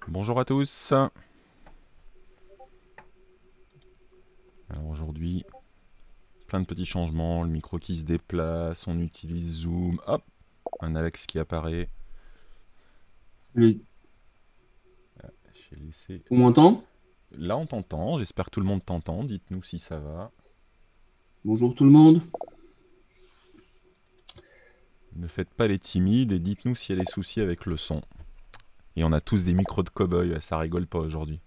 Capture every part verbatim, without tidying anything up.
Bonjour à tous. Alors aujourd'hui, plein de petits changements, le micro qui se déplace, on utilise Zoom, hop, un Alex qui apparaît. Oui. J'ai laissé... On m'entend? Là on t'entend, j'espère que tout le monde t'entend, dites-nous si ça va. Bonjour tout le monde. Ne faites pas les timides et dites-nous s'il y a des soucis avec le son. Et on a tous des micros de cow-boy, ça rigole pas aujourd'hui.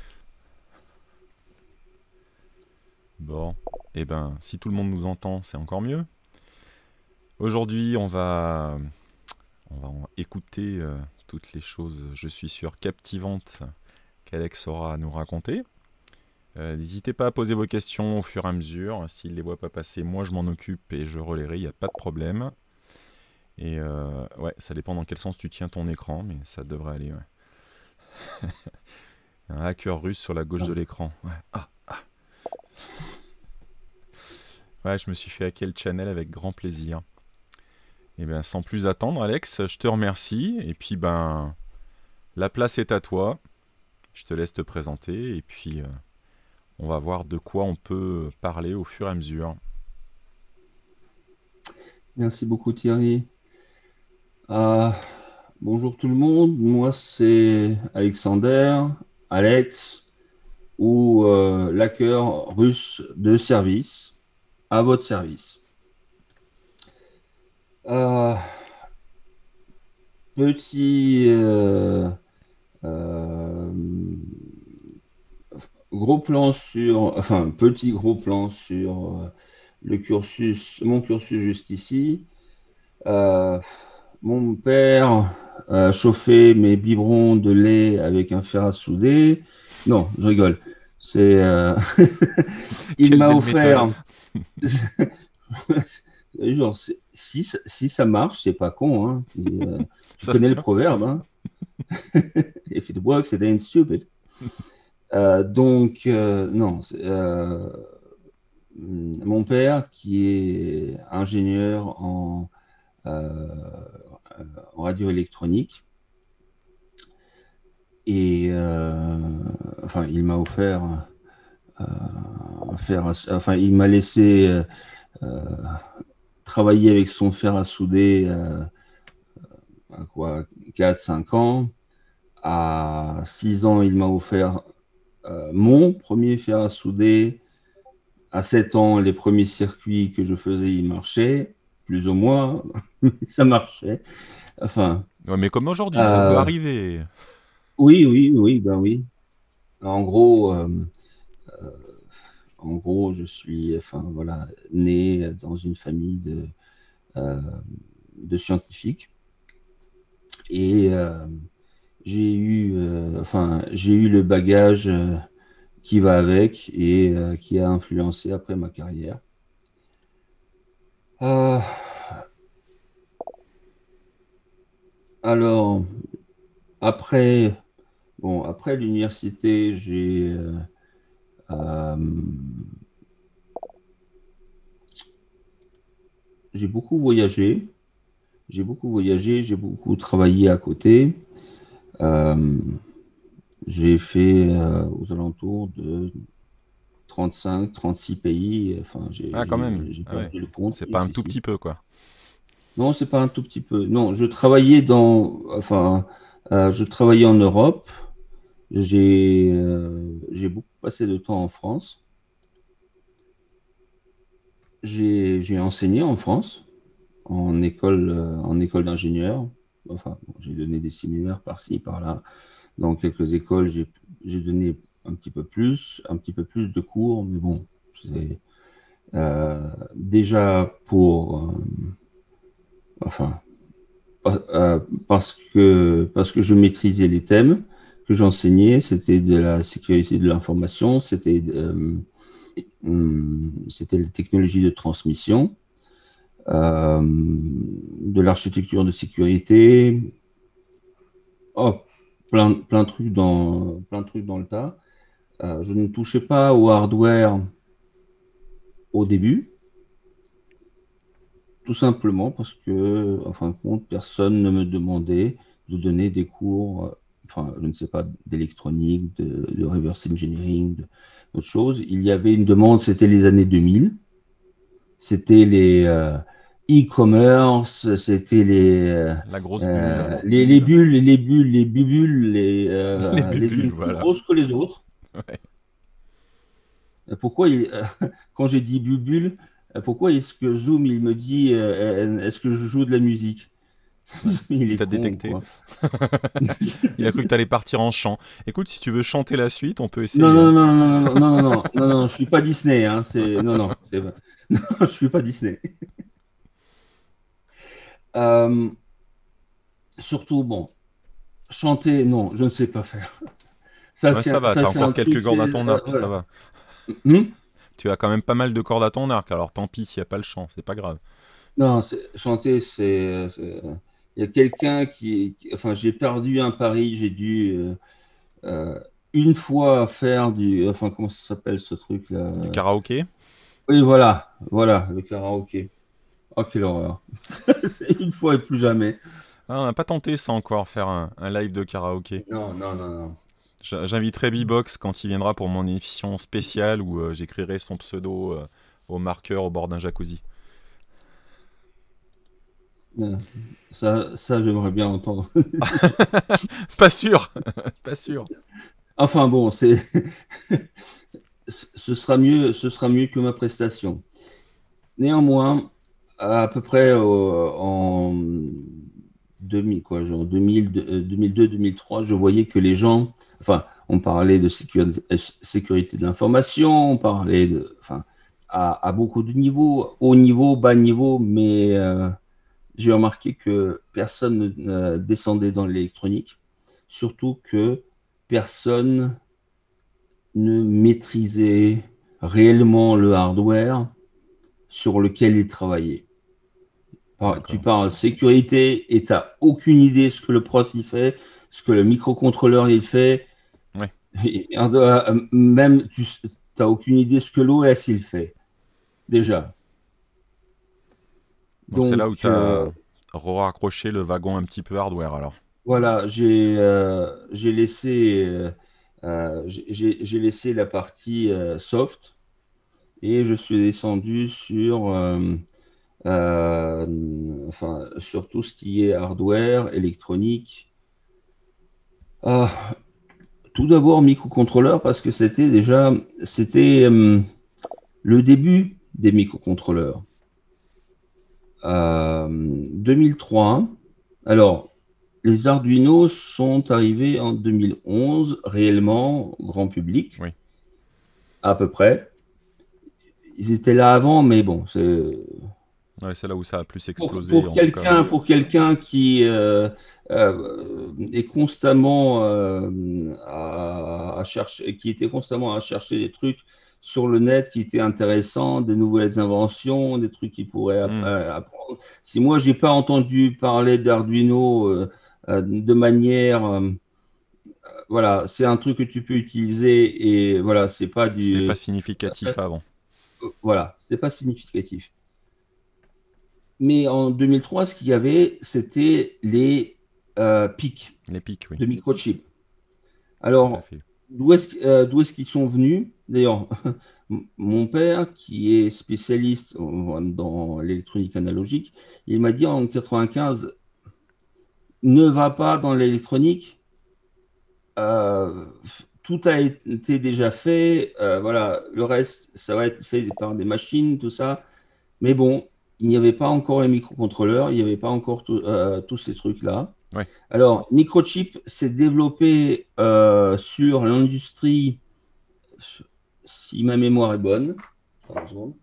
Bon, et eh ben si tout le monde nous entend, c'est encore mieux. Aujourd'hui on va, on va écouter euh, toutes les choses, je suis sûr, captivantes qu'Alex aura à nous raconter. Euh, N'hésitez pas à poser vos questions au fur et à mesure. S'il ne les voit pas passer, moi je m'en occupe et je relayerai, il n'y a pas de problème. Et euh, ouais, ça dépend dans quel sens tu tiens ton écran, mais ça devrait aller. Ouais. Un hacker russe sur la gauche Ah. de l'écran. Ouais. Ah, ouais, je me suis fait hacker le channel avec grand plaisir. Et bien, sans plus attendre, Alex, je te remercie. Et puis, ben, la place est à toi. Je te laisse te présenter. Et puis, euh, on va voir de quoi on peut parler au fur et à mesure. Merci beaucoup Thierry. Ah, bonjour tout le monde. Moi c'est Alexander, Alex ou euh, l'hacker russe de service à votre service. Euh, petit euh, euh, gros plan sur, enfin petit gros plan sur euh, le cursus, mon cursus jusqu'ici. Euh, Mon père euh, chauffait mes biberons de lait avec un fer à souder. Non, je rigole. C'est, euh, il Quelle m'a belle méthode. offert. Genre, c'est- si, ça- si ça marche, c'est pas con, hein. Tu, euh, tu Ça se connais le tient. proverbe, hein. If it works, it ain't stupid. Euh, donc, euh, non. c'est, euh, mon père, qui est ingénieur en, euh, en radioélectronique, et euh, enfin, il m'a offert, euh, un fer à- enfin, il m'a laissé euh, euh, travailler avec son fer à souder euh, à quoi, quatre cinq ans. À six ans, il m'a offert euh, mon premier fer à souder. À sept ans, les premiers circuits que je faisais, ils marchaient, plus ou moins, ça marchait. Enfin, Ouais, mais comme aujourd'hui, ça peut euh, arriver. oui, oui, oui, ben oui. En gros, euh, En gros, je suis, enfin voilà, né dans une famille de, euh, de scientifiques et euh, j'ai eu, euh, enfin, j'ai eu le bagage euh, qui va avec et euh, qui a influencé après ma carrière. Euh, alors, après, bon, après l'université, j'ai euh, euh, j'ai beaucoup voyagé. J'ai beaucoup voyagé, j'ai beaucoup travaillé à côté. Euh, j'ai fait euh, aux alentours de trente-cinq, trente-six pays. Enfin, j'ai Ah, quand même. j'ai- j'ai Ah ouais. perdu le compte. C'est Oui, pas un si, tout si. petit peu, quoi. Non, c'est pas un tout petit peu. Non, je travaillais dans, enfin, euh, je travaillais en Europe. J'ai euh, j'ai beaucoup passé de temps en France. J'ai j'ai enseigné en France, en école, euh, en école d'ingénieur. Enfin, bon, j'ai donné des séminaires par-ci, par-là. Dans quelques écoles, j'ai j'ai donné un petit peu plus, un petit peu plus de cours, mais bon, c'est euh, déjà pour, euh, enfin, pa- euh, parce que, parce que je maîtrisais les thèmes que j'enseignais, c'était de la sécurité de l'information, c'était euh, hum, c'était les technologies de transmission, euh, de l'architecture de sécurité, oh, plein, plein de trucs dans, plein de trucs dans le tas. Euh, je ne touchais pas au hardware au début, tout simplement parce que, en fin de compte, personne ne me demandait de donner des cours enfin, je ne sais pas, d'électronique, de, de reverse engineering, de- d'autres choses. Il y avait une demande, c'était les années deux mille. C'était les euh, e-commerce, c'était les, euh, La grosse bulle. euh, les, les bulles, les bulles, les bubules, les, Les euh, les bubules, unes plus voilà. grosses que les autres. Ouais. Euh, Pourquoi, il- euh, quand j'ai dit bubule, euh, pourquoi est-ce que Zoom, il me dit, euh, euh, est-ce que je joue de la musique? Ouais. Il Il est t'a con, détecté. quoi. Il a cru que t'allais partir en chant. Écoute, si tu veux chanter la suite, on peut Non, essayer, non, hein. non, non, non, non, non, non, non, non, je suis pas Disney, hein, c'est, non, non, c'est, non, je suis pas Disney. Euh, Surtout, bon, chanter, non, je ne sais pas faire. Ça, Ouais, c'est ça un, va, ça, t'as c'est un encore truc, quelques c'est, cordes à ton euh, arc, ça voilà. va. Hmm. Tu as quand même pas mal de cordes à ton arc, alors tant pis s'il n'y a pas le chant, c'est pas grave. Non, c'est- chanter, c'est, c'est- il y a quelqu'un qui, qui- enfin, j'ai perdu un pari, j'ai dû euh, euh, une fois faire du, enfin, comment ça s'appelle ce truc-là? Du karaoké? Oui, voilà, voilà, le karaoké. Oh, quelle horreur. C'est une fois et plus jamais. Ah, on n'a pas tenté ça encore, faire un, un live de karaoké. Non, non, non, non. J'- J'inviterai B-Box quand il viendra pour mon émission spéciale où euh, j'écrirai son pseudo euh, au marqueur au bord d'un jacuzzi. Non. Ça, ça j'aimerais bien entendre. Pas sûr, pas sûr. Enfin bon, c'est, ce sera mieux, ce sera mieux que ma prestation. Néanmoins, à peu près euh, en deux mille, quoi, genre deux mille, euh, deux mille deux, deux mille trois, je voyais que les gens, enfin, on parlait de sécurité, sécurité de l'information, on parlait de, enfin, à, à beaucoup de niveaux, haut niveau, bas niveau, mais euh, j'ai remarqué que personne ne euh, descendait dans l'électronique, surtout que personne ne maîtrisait réellement le hardware sur lequel il travaillait. Par- Tu D'accord. parles sécurité et tu n'as aucune idée ce que le pros il fait, ce que le microcontrôleur il fait, Ouais. et, euh, même tu n'as aucune idée ce que l'O S il fait, déjà. Donc c'est là où Donc, tu euh, as raccroché le wagon un petit peu hardware alors. voilà, j'ai euh, j'ai laissé, euh, euh, j'ai j'ai laissé la partie euh, soft et je suis descendu sur, euh, euh, enfin, sur tout ce qui est hardware, électronique. Ah, tout d'abord microcontrôleur parce que c'était déjà c'était euh, le début des microcontrôleurs. Euh, deux mille trois. Alors, les Arduino sont arrivés en deux mille onze, réellement, grand public, Oui. à peu près. Ils étaient là avant, mais bon, c'est Ouais, c'est là où ça a plus pour, explosé pour en tout cas. quelqu'un pour quelqu'un qui euh, euh, est constamment euh, à, à chercher, qui était constamment à chercher des trucs sur le net qui étaient intéressants, des nouvelles inventions, des trucs qu'il pourrait app- Hmm. euh, apprendre. Si moi j'ai pas entendu parler d'Arduino euh, euh, de manière, euh, voilà, c'est un truc que tu peux utiliser et voilà, c'est pas C'était pas du, euh, significatif avant. voilà, c'est pas significatif. Mais en deux mille trois, ce qu'il y avait, c'était les euh, pics Les pics, oui, de microchips. tout à Alors, fait. d'où est-ce euh, d'où est-ce qu'ils sont venus? D'ailleurs, mon père, qui est spécialiste dans l'électronique analogique, il m'a dit en quatre-vingt-quinze, ne va pas dans l'électronique, euh, tout a été déjà fait, euh, voilà, le reste, ça va être fait par des machines, tout ça. Mais bon, il n'y avait pas encore les microcontrôleurs, il n'y avait pas encore tout- euh, tous ces trucs-là. Ouais. Alors, Microchip s'est développé euh, sur l'industrie, si ma mémoire est bonne. Attends une seconde.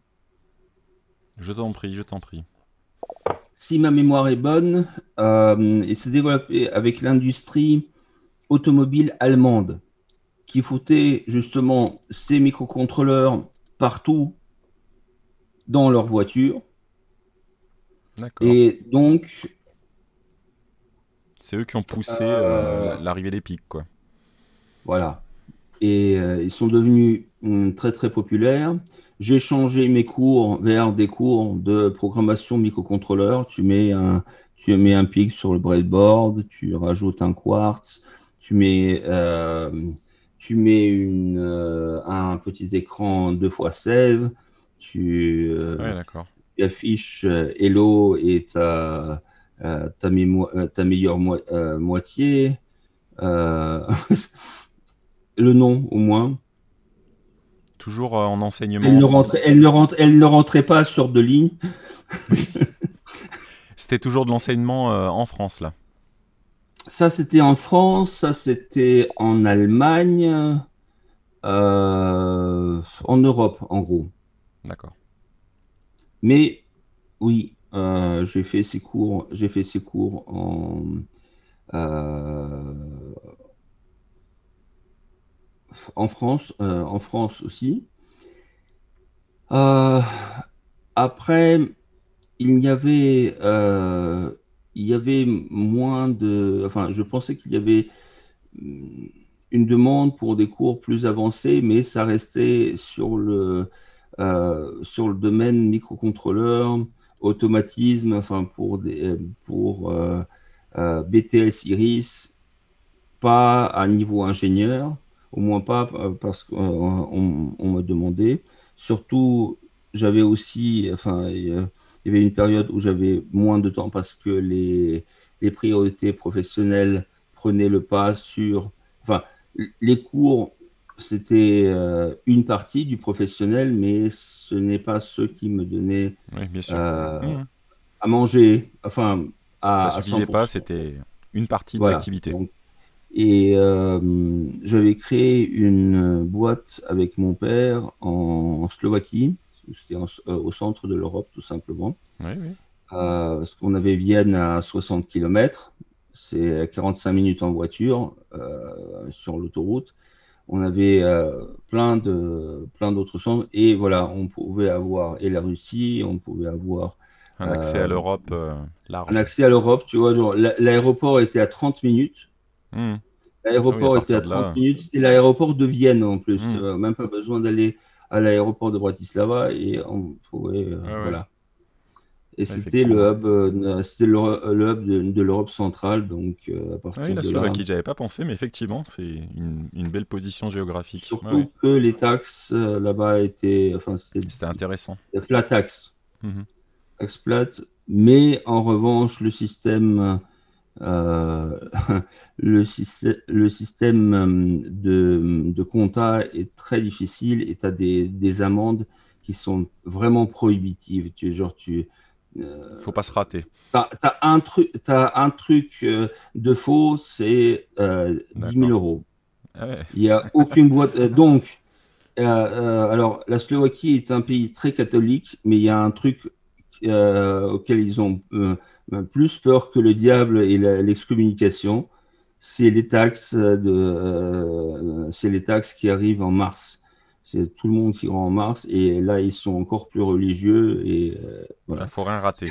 Je t'en prie, je t'en prie. Si ma mémoire est bonne, euh, il s'est développé avec l'industrie automobile allemande, qui foutait justement ces microcontrôleurs partout dans leur voiture. D'accord. Et donc, C'est eux qui ont poussé euh, la- euh, l'arrivée des pics, quoi. voilà. Et euh, ils sont devenus hum, très très populaires. J'ai changé mes cours vers des cours de programmation microcontrôleur. Tu mets un, tu mets un PIC sur le breadboard, tu rajoutes un quartz, tu mets, euh, tu mets une, euh, un petit écran deux fois seize, tu, Ouais, euh, d'accord. tu affiches euh, Hello et ta, euh, ta, mémo- euh, ta meilleure mo- euh, moitié, euh, le nom au moins. Toujours euh, en Elle enseignement en ne rentrait, France? elle ne rentrait, elle ne rentrait pas sur deux lignes. Oui. C'était toujours de l'enseignement euh, en France, là. Ça, c'était en France, ça, c'était en Allemagne, euh, en Europe, en gros. D'accord. Mais oui, euh, j'ai fait ces cours, j'ai fait ces cours en, euh, en France, euh, en France aussi. Euh, Après, il y avait, euh, il y avait moins de, enfin, je pensais qu'il y avait hum, une demande pour des cours plus avancés, mais ça restait sur le, euh, sur le domaine microcontrôleur, automatisme, enfin pour des, pour euh, euh, B T S Iris, pas à niveau ingénieur, au moins pas euh, parce qu'on on, on me demandait. Surtout, j'avais aussi, enfin, il y avait une période où j'avais moins de temps parce que les, les priorités professionnelles prenaient le pas sur, enfin, les cours, c'était euh, une partie du professionnel, mais ce n'est pas ce qui me donnait Oui, bien sûr. euh, Mhm. à manger, enfin, Ça à, à suffisait pas, cent pour cent. c'était une partie de Voilà. l'activité. Donc, et euh, j'avais créé une boîte avec mon père en, en Slovaquie. C'était en- euh, au centre de l'Europe, tout simplement. Oui, oui. Euh, parce qu'on avait Vienne à soixante kilomètres. C'est quarante-cinq minutes en voiture euh, sur l'autoroute. On avait euh, plein de, plein d'autres centres. Et voilà, on pouvait avoir et la Russie, on pouvait avoir Un accès à euh, l'Europe euh, un large. accès à l'Europe. Tu vois, genre, l'a- l'aéroport était à trente minutes. Mhm. Ah oui, à L'aéroport était à partir de trente là. minutes. C'était l'aéroport de Vienne en plus. Mhm. Euh, même pas besoin d'aller à l'aéroport de Bratislava et on pouvait, euh, Ouais, ouais, voilà. Et c'était le effectivement. hub, euh, c'était le, le hub de, de l'Europe centrale. Donc euh, à Ah oui, partir la de là, Slovaquie, j'avais pas pensé, mais effectivement, c'est une, une belle position géographique. Ouais, ouais. surtout que les taxes euh, là-bas étaient, enfin c'était C'était intéressant. des flat tax, Mhm. tax plate. Mais en revanche, le système Euh, le, système, le système euh, de, de compta est très difficile et tu as des, des amendes qui sont vraiment prohibitives. Tu, genre, tu euh, Faut pas se rater. as, un, truc t'as un truc euh, de faux, c'est euh, dix mille D'accord. euros. Ah ouais. Il n'y a aucune boîte. euh, donc, euh, euh, alors, la Slovaquie est un pays très catholique, mais il y a un truc euh, auquel ils ont euh, plus peur que le diable et la- l'excommunication, c'est les taxes de, euh, c'est les taxes qui arrivent en mars. C'est tout le monde qui rend en mars et là ils sont encore plus religieux et euh, Il voilà. faut rien rater.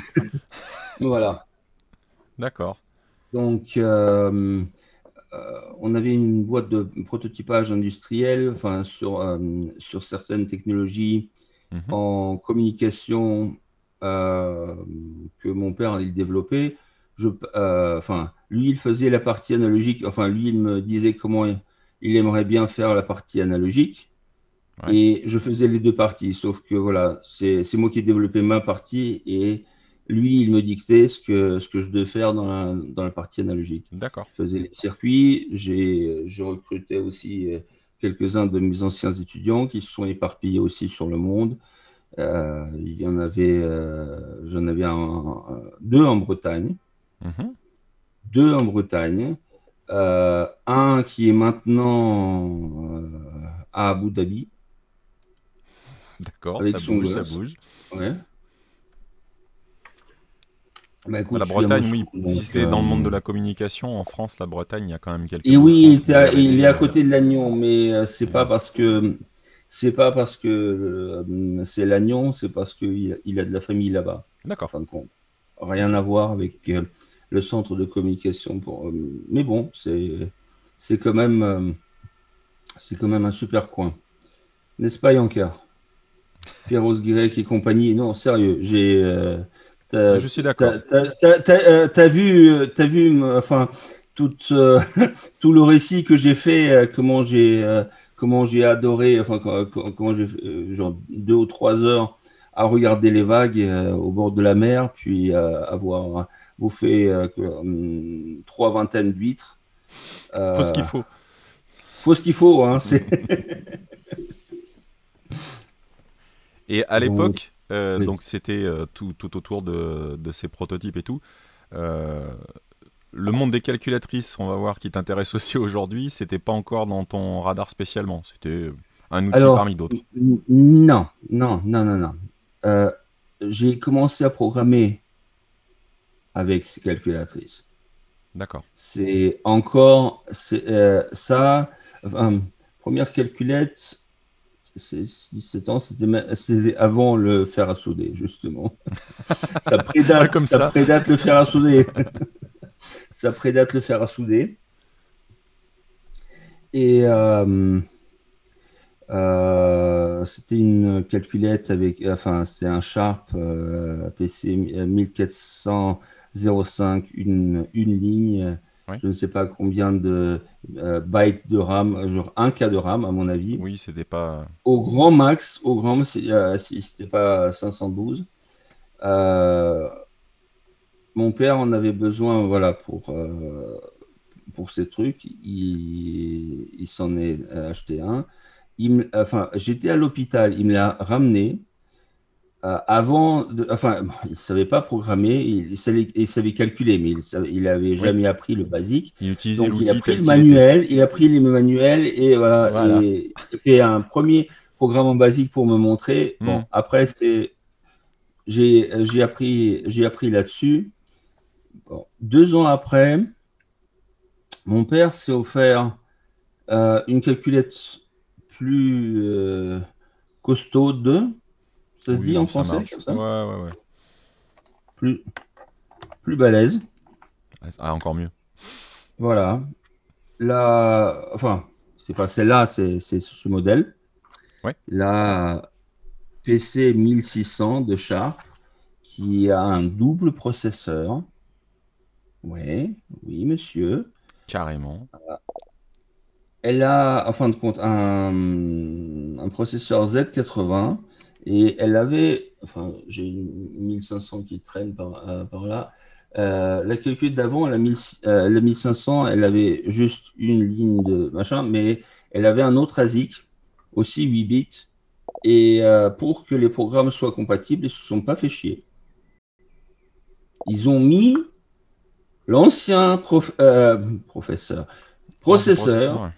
Voilà. D'accord. Donc euh, euh, on avait une boîte de prototypage industriel, enfin sur euh, sur certaines technologies Mhm. en communication euh, que mon père il développait. Je, euh, enfin, lui, il faisait la partie analogique. Enfin, lui, il me disait comment il, il aimerait bien faire la partie analogique. Ouais. Et je faisais les deux parties. Sauf que voilà, c'est c'est moi qui développais ma partie et lui, il me dictait ce que, ce que je devais faire dans la, dans la partie analogique. D'accord. Je faisais les circuits. J'ai, je recrutais aussi euh, quelques-uns de mes anciens étudiants qui se sont éparpillés aussi sur le monde. Euh, il y en avait, euh, j'en avais un- un- deux en Bretagne, Mhm. deux en Bretagne, euh, un qui est maintenant euh, à Abu Dhabi D'accord, avec ça son bouge, ça gosse. bouge. Ouais. Bah Ah, écoute, la je suis à Bretagne, oui. Moscou, Si donc. c'était dans le monde de euh, la communication, en France, la Bretagne, il y a quand même quelques Et beaux oui, il centres était à- de il est R et D. à euh, côté de Lannion, mais euh, c'est pas et- parce que c'est pas parce que euh, c'est Lannion, c'est parce qu'il a, il a de la famille là-bas, en D'accord. fin de compte. Rien Ok. à voir avec euh, le centre de communication. Pour, euh, mais bon, c'est c'est quand même euh, c'est quand même un super coin, n'est-ce pas, Yanker? Pierre Guirec et compagnie. Non, sérieux, j'ai euh, Ah, t'as, je suis t'as- d'accord. t'as- t'as- t'as, euh, t'as vu, euh, t'as vu, euh, enfin. tout, euh, tout le récit que j'ai fait, euh, comment j'ai euh, comment j'ai adoré, enfin, comment, comment j'ai fait, euh, genre deux ou trois heures à regarder les vagues euh, au bord de la mer, puis euh, avoir bouffé euh, que, hum, trois vingtaines d'huîtres. Faut ce qu'il Euh, faut. faut ce qu'il faut, hein. C'est... Et à Donc, l'époque, euh, oui. donc c'était euh, tout, tout autour de, de ces prototypes et tout. euh, le monde des calculatrices, on va voir, qui t'intéresse aussi aujourd'hui, c'était pas encore dans ton radar spécialement. C'était un outil Alors, parmi d'autres. n- non, non, non, non, non. Euh, j'ai commencé à programmer avec ces calculatrices. D'accord. C'est encore c'est, euh, ça. Enfin, première calculette, c'est six sept ans, c'était ma- c'était avant le fer à souder, justement. Ça Ouais, prédate, comme ça ça. prédate le fer à souder. Ça prédate le fer à souder. Et euh, euh, c'était une calculette avec, enfin, c'était un Sharp euh, P C mille quatre cents zéro cinq, une, une ligne. Ouais. Je ne sais pas combien de euh, bytes de RAM, genre un K de RAM à mon avis. Oui, c'était pas. Au grand max, au grand max, euh, si c'était pas cinq cent douze. Euh, mon père en avait besoin, voilà, pour, euh, pour ces trucs. Il, il s'en est euh, acheté un. Il me- enfin, j'étais à l'hôpital, il me l'a ramené. Euh, avant, de, enfin, bon, il savait pas programmer, il, il savait, il savait calculer, mais il savait, il avait Oui. jamais appris le basique. Il utilisait Donc, il a l'outil pris tel le qu'il était. manuel, il a pris les manuels et voilà, Voilà. et il fait un premier programme en basique pour me montrer. Bon, Hmm. après, c'est, j'ai, j'ai appris, j'ai appris là-dessus. Bon, deux ans après, mon père s'est offert euh, une calculette plus euh, costaude. Ça se dit en Oui, ça français, marche. comme Ouais, ça? ouais, ouais. Plus, plus balèze. Ah, encore mieux. Voilà. La, enfin, c'est pas celle-là, c'est c'est ce modèle. Ouais. La P C mille six cents de Sharp qui a un double processeur. Oui, oui, monsieur. Carrément. Elle a, en fin de compte, un, un processeur Z quatre-vingts et elle avait, enfin, j'ai une mille cinq cents qui traîne par, euh, par là. Euh, la calculette d'avant, la, mille euh, la mille cinq cents, elle avait juste une ligne de machin, mais elle avait un autre ASIC, aussi huit bits. Et euh, pour que les programmes soient compatibles, ils ne se sont pas fait chier. Ils ont mis l'ancien prof, euh, professeur, L'ancien processeur. processeur Ouais.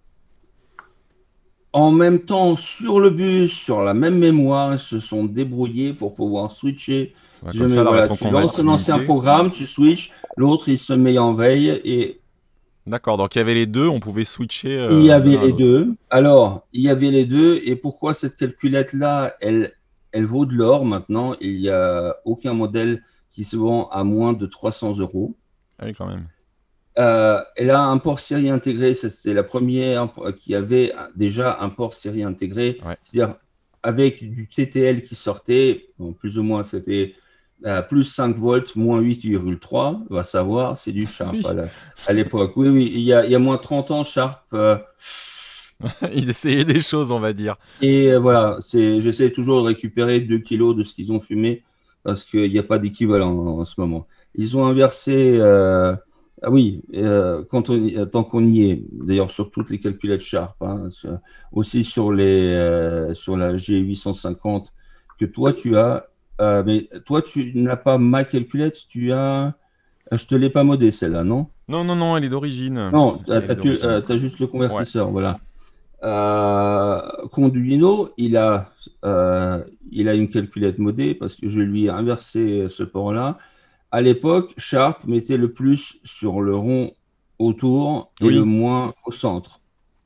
en même temps, sur le bus, sur la même mémoire, ils se sont débrouillés pour pouvoir switcher. Ouais, Si comme jamais ça, la voilà, tu lances un ancien rétroconvertibilité. programme, tu switches, l'autre il se met en veille et D'accord, donc il y avait les deux, on pouvait switcher il y euh, de avait l'un à les l'autre. deux. Alors, il y avait les deux et pourquoi cette calculette-là, elle, elle vaut de l'or maintenant. Il n'y a aucun modèle qui se vend à moins de trois cents euros. Ah oui, quand même. Euh, elle a un port série intégré. C'était la première qui avait déjà un port série intégré. Ouais. C'est-à-dire avec du T T L qui sortait, bon, plus ou moins c'était euh, plus cinq volts, moins huit virgule trois, va savoir, c'est du Sharp Oui, à la- à l'époque. Oui, oui, il y a, il y a moins trente ans, Sharp. euh, ils essayaient des choses, on va dire. et euh, voilà, c'est, j'essaie toujours de récupérer deux kilos de ce qu'ils ont fumé parce qu'il n'y a pas d'équivalent en, en ce moment. Ils ont inversé. euh, ah oui, euh, quand on, y- tant qu'on y est, d'ailleurs sur toutes les calculettes Sharp, hein, sur- aussi sur, les, euh, sur la G huit cent cinquante que toi tu as, euh, mais toi tu n'as pas ma calculette, tu as, je te l'ai pas modée celle-là, non? Non, non, non, elle est d'origine. Non, tu Elle est d'origine. as, juste le Ouais. convertisseur, voilà. Euh, Conduino, il a, euh, il a une calculette modée parce que je lui ai inversé ce port-là. À l'époque, Sharp mettait le plus sur le rond autour et le Oui, moins au centre.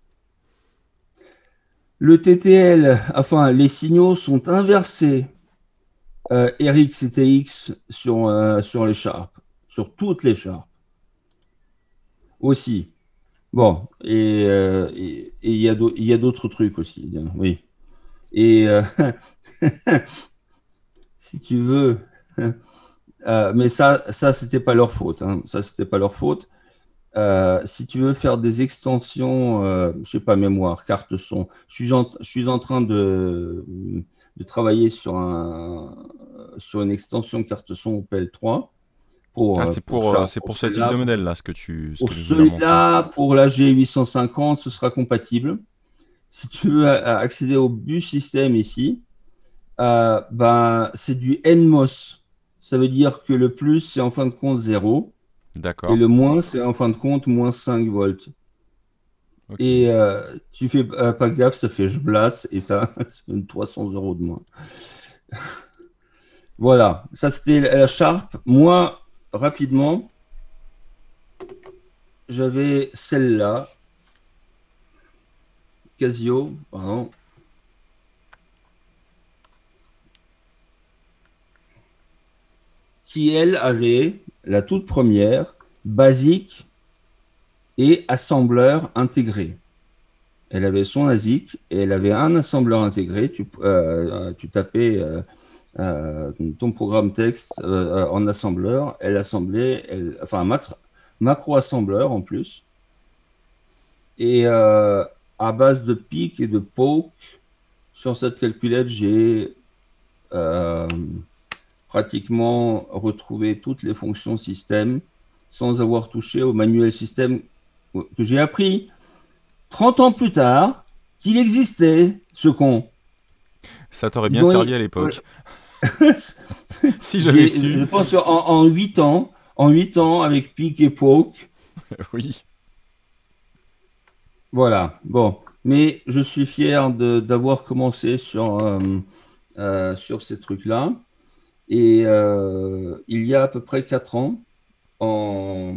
Le T T L, enfin, les signaux sont inversés euh, R X et T X sur, euh, sur les Sharp, sur toutes les Sharp aussi. Bon, et euh, et- et il y a d'au- il y a d'autres trucs aussi, hein, oui. Et euh, si tu veux, euh, mais ça, ça c'était pas leur faute. Hein. Ça, c'était pas leur faute. Euh, si tu veux faire des extensions, euh, je sais pas, mémoire, carte son, je suis en, je suis en train de, de travailler sur un, sur une extension carte son au P L trois pour, Ah, euh, c'est pour, pour, euh, ça, c'est pour pour ce type de celui-là. modèle là, ce que tu, ce Pour que tu nous as montré. celui-là, pour la G huit cent cinquante, ce sera compatible. Si tu veux a- accéder au bus système ici, euh, ben, c'est du N M O S. Ça veut dire que le plus, c'est en fin de compte zéro et D'accord. le moins, c'est en fin de compte moins cinq volts. Ok. Et euh, tu fais euh, pas gaffe, ça fait je blasse et tu as trois cents euros de moins. Voilà, ça c'était la Sharp. Moi, rapidement, j'avais celle-là, Casio, pardon, qui elle avait la toute première, basique et assembleur intégré. Elle avait son ASIC et elle avait un assembleur intégré. Tu, euh, tu tapais euh, euh, ton programme texte euh, en assembleur, elle assemblait, elle, enfin un macro, macro-assembleur en plus. Et euh, à base de pic et de poke, sur cette calculette, j'ai euh, pratiquement retrouvé toutes les fonctions système sans avoir touché au manuel système que j'ai appris trente ans plus tard qu'il existait, ce con. Ça t'aurait Ils bien ont... servi à l'époque. Si j'avais J'ai, su. je pense en, en huit ans, en huit ans, avec pic et poke, Oui. voilà. Bon, mais je suis fier de d'avoir commencé sur, euh, euh, sur ces trucs-là. Et euh, il y a à peu près quatre ans, en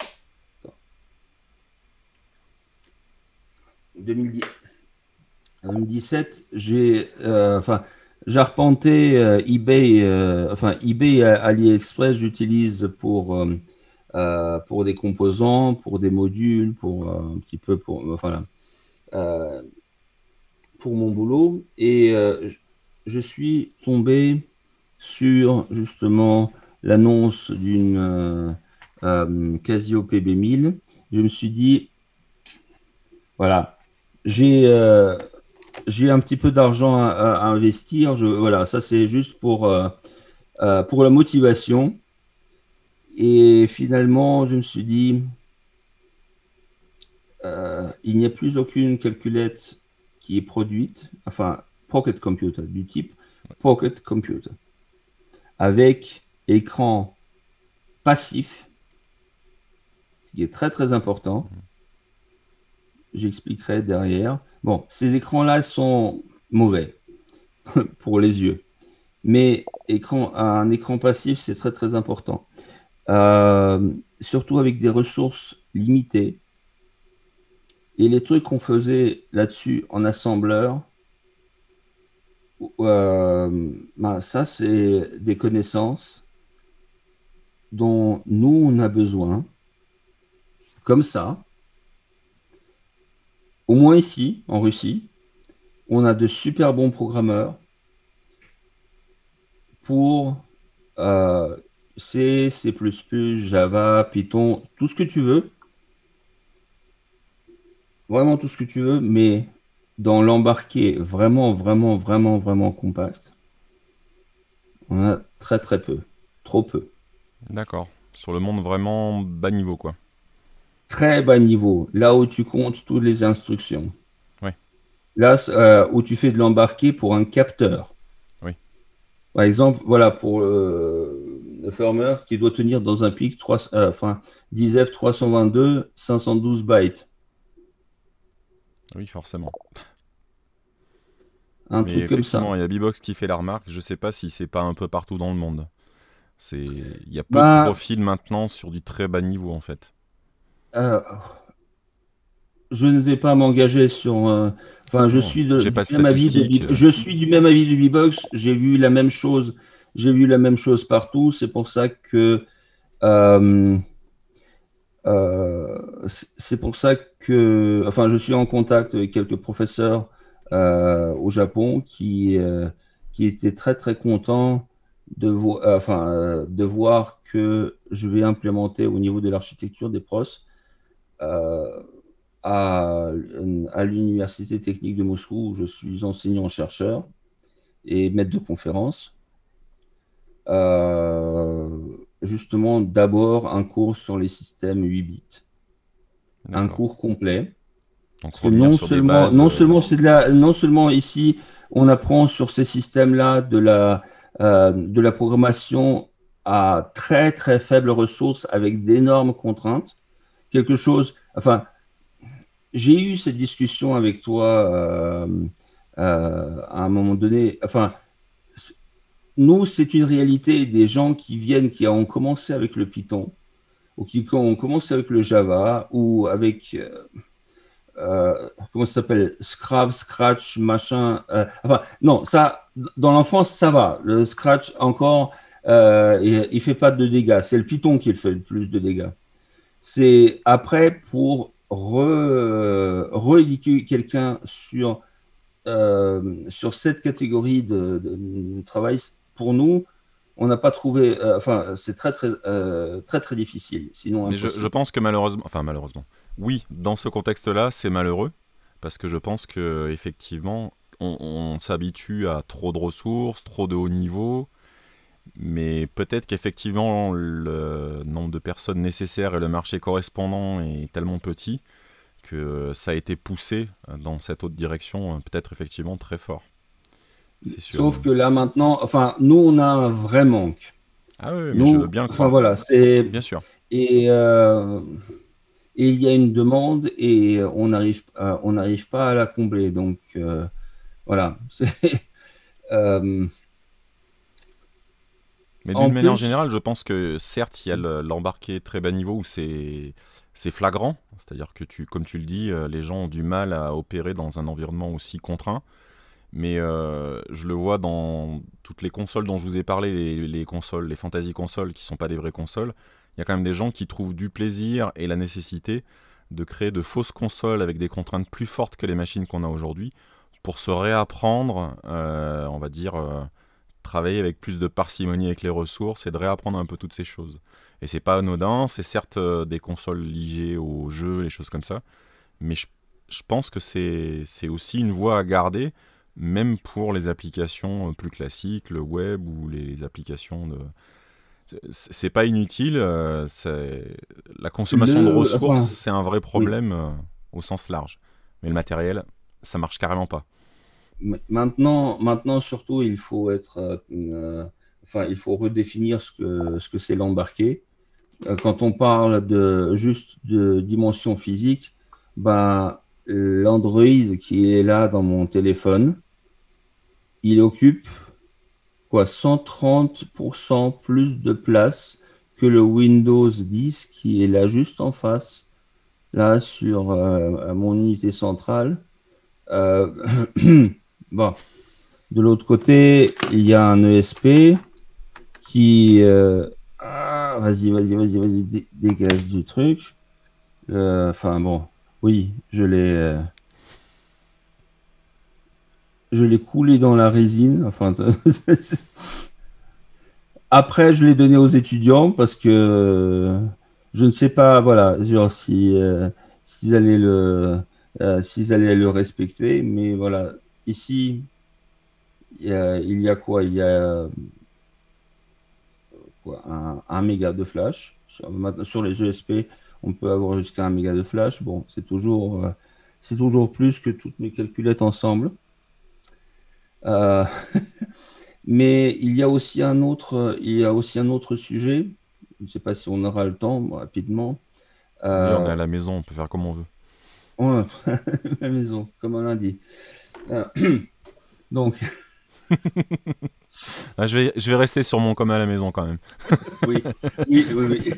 deux mille dix, deux mille dix-sept, j'ai euh, enfin, j'arpentais euh, eBay, euh, enfin eBay et AliExpress, j'utilise pour, euh, euh, pour des composants, pour des modules, pour euh, un petit peu pour, enfin, là, euh, pour mon boulot. Et euh, je je suis tombé sur justement l'annonce d'une euh, euh, Casio P B mille. Je me suis dit, voilà, j'ai euh, j'ai un petit peu d'argent à, à investir. Je, voilà, ça c'est juste pour, euh, euh, pour la motivation. Et finalement, je me suis dit, euh, il n'y a plus aucune calculette qui est produite, enfin, pocket computer, du type pocket computer, avec écran passif, ce qui est très très important. J'expliquerai derrière. Bon, ces écrans-là sont mauvais pour les yeux, mais écran, un écran passif, c'est très très important. Euh, surtout avec des ressources limitées. Et les trucs qu'on faisait là-dessus en assembleur, euh, ben ça, c'est des connaissances dont nous, on a besoin, comme ça. Au moins ici, en Russie, on a de super bons programmeurs pour euh, C, C++, Java, Python, tout ce que tu veux, vraiment tout ce que tu veux, mais dans l'embarqué vraiment, vraiment, vraiment, vraiment compact, on a très, très peu, trop peu. D'accord. Sur le monde vraiment bas niveau, quoi. Très bas niveau, là où tu comptes toutes les instructions. Ouais. Là, c'est, euh, où tu fais de l'embarqué pour un capteur. Oui. Par exemple, voilà, pour euh, le firmware qui doit tenir dans un pic trois, euh, enfin, dix F trois cent vingt-deux, cinq cent douze bytes. Oui, forcément. Un Mais truc comme ça. effectivement, il y a Bbox qui fait la remarque. Je sais pas si c'est pas un peu partout dans le monde. C'est, il y a peu de Ben, profils maintenant sur du très bas niveau en fait. euh, je ne vais pas m'engager sur. euh, Enfin, je Non, suis de- j'ai du pas de même avis de statistiques. Bib- euh, je suis du même avis de Bbox. J'ai vu la même chose. J'ai vu la même chose partout. C'est pour ça que euh, euh, c'est c'est pour ça que, enfin, je suis en contact avec quelques professeurs euh, au Japon qui euh, qui étaient très très contents de, vo- euh, enfin, euh, de voir que je vais implémenter au niveau de l'architecture des pros euh, à, à l'Université technique de Moscou, où je suis enseignant-chercheur et maître de conférence. Euh, Justement, d'abord un cours sur les systèmes huit bits, un D'accord. cours complet. Donc Parce que revenir non sur des seulement, bases. non euh, seulement c'est de la, non seulement ici, on apprend sur ces systèmes-là de la, euh, de la programmation à très très faibles ressources avec d'énormes contraintes. Quelque chose, enfin, j'ai eu cette discussion avec toi euh, euh, à un moment donné. Enfin, c'est- nous, c'est une réalité des gens qui viennent, qui ont commencé avec le Python, ou qui ont commencé avec le Java, ou avec euh, euh, comment ça s'appelle? Scrabble, Scratch, machin. euh, enfin, non, ça, dans l'enfance, ça va. Le Scratch, encore, euh, il, il fait pas de dégâts. C'est le Python qui fait le plus de dégâts. C'est après pour re, rééduquer quelqu'un sur, euh, sur cette catégorie de, de- de travail. Pour nous, on n'a pas trouvé. euh, enfin, c'est très, très, euh, très, très difficile, sinon Mais je, je impossible. pense que malheureusement, enfin malheureusement, oui, dans ce contexte-là, c'est malheureux parce que je pense que effectivement, on, on s'habitue à trop de ressources, trop de haut niveau, mais peut-être qu'effectivement le nombre de personnes nécessaires et le marché correspondant est tellement petit que ça a été poussé dans cette autre direction, peut-être effectivement très fort. C'est sûr. Sauf que là maintenant, enfin, nous, on a un vrai manque. Ah oui, oui, mais je veux Nous, bien enfin croire, voilà, c'est bien sûr. et, euh, et il y a une demande et on n'arrive à- on n'arrive pas à la combler. Donc euh, voilà. C'est, euh, Mais d'une en manière plus, générale, je pense que certes, il y a le- l'embarqué très bas niveau où c'est c'est flagrant, c'est-à-dire que tu, comme tu le dis, euh, les gens ont du mal à opérer dans un environnement aussi contraint. Mais euh, je le vois dans toutes les consoles dont je vous ai parlé, les, les consoles, les fantasy consoles qui sont pas des vraies consoles. Il y a quand même des gens qui trouvent du plaisir et la nécessité de créer de fausses consoles avec des contraintes plus fortes que les machines qu'on a aujourd'hui pour se réapprendre, euh, on va dire, euh, travailler avec plus de parcimonie avec les ressources et de réapprendre un peu toutes ces choses. Et c'est pas anodin, c'est certes euh, des consoles liées aux jeux, les choses comme ça, mais je, je pense que c'est c'est aussi une voie à garder, même pour les applications euh, plus classiques, le web ou les, les applications de... C'est c'est pas inutile, euh, c'est- la consommation de le, ressources, enfin, c'est un vrai oui. problème euh, au sens large. Mais le matériel, ça marche carrément pas. M- Maintenant, maintenant surtout, il faut être, euh, euh, enfin, il faut redéfinir ce que ce que c'est l'embarqué. Euh, Quand on parle de juste de dimension physique, ben l'Android qui est là dans mon téléphone, il occupe quoi, cent trente pour cent plus de place que le Windows dix qui est là juste en face, là sur euh, mon unité centrale. Euh, bon, de l'autre côté, il y a un E S P qui... euh, ah, vas-y, vas-y, vas-y, vas-y, dé- dégage du truc. Euh, Enfin bon, oui, je l'ai... euh, je l'ai coulé dans la résine. Enfin, après, je l'ai donné aux étudiants parce que euh, je ne sais pas, voilà, genre si euh, s'ils allaient le euh, s'ils allaient le respecter, mais voilà, ici il y a, il y a quoi? Il y a quoi? Un, un méga de flash. Sur, maintenant, sur les E S P, on peut avoir jusqu'à un méga de flash. Bon, c'est toujours euh, c'est toujours plus que toutes mes calculettes ensemble. Euh, mais il y a aussi un autre, il y a aussi un autre sujet. Je ne sais pas si on aura le temps bon, rapidement. Vas-y, on est Euh, à la maison, on peut faire comme on veut. ouais, la maison, comme un lundi. Euh, donc, Ah, je vais, je vais rester sur mon comme à la maison quand même. oui, oui, oui, oui.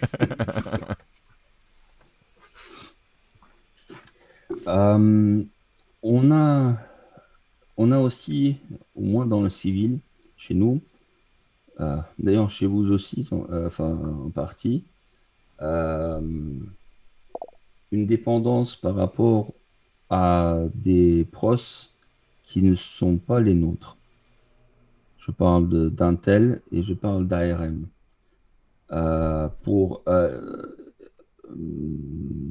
Euh, on a, on a aussi, au moins dans le civil, chez nous, euh, d'ailleurs chez vous aussi, en- euh, enfin en partie, euh, une dépendance par rapport à des pros qui ne sont pas les nôtres. Je parle de- d'Intel et je parle d'A R M. Euh, pour, euh,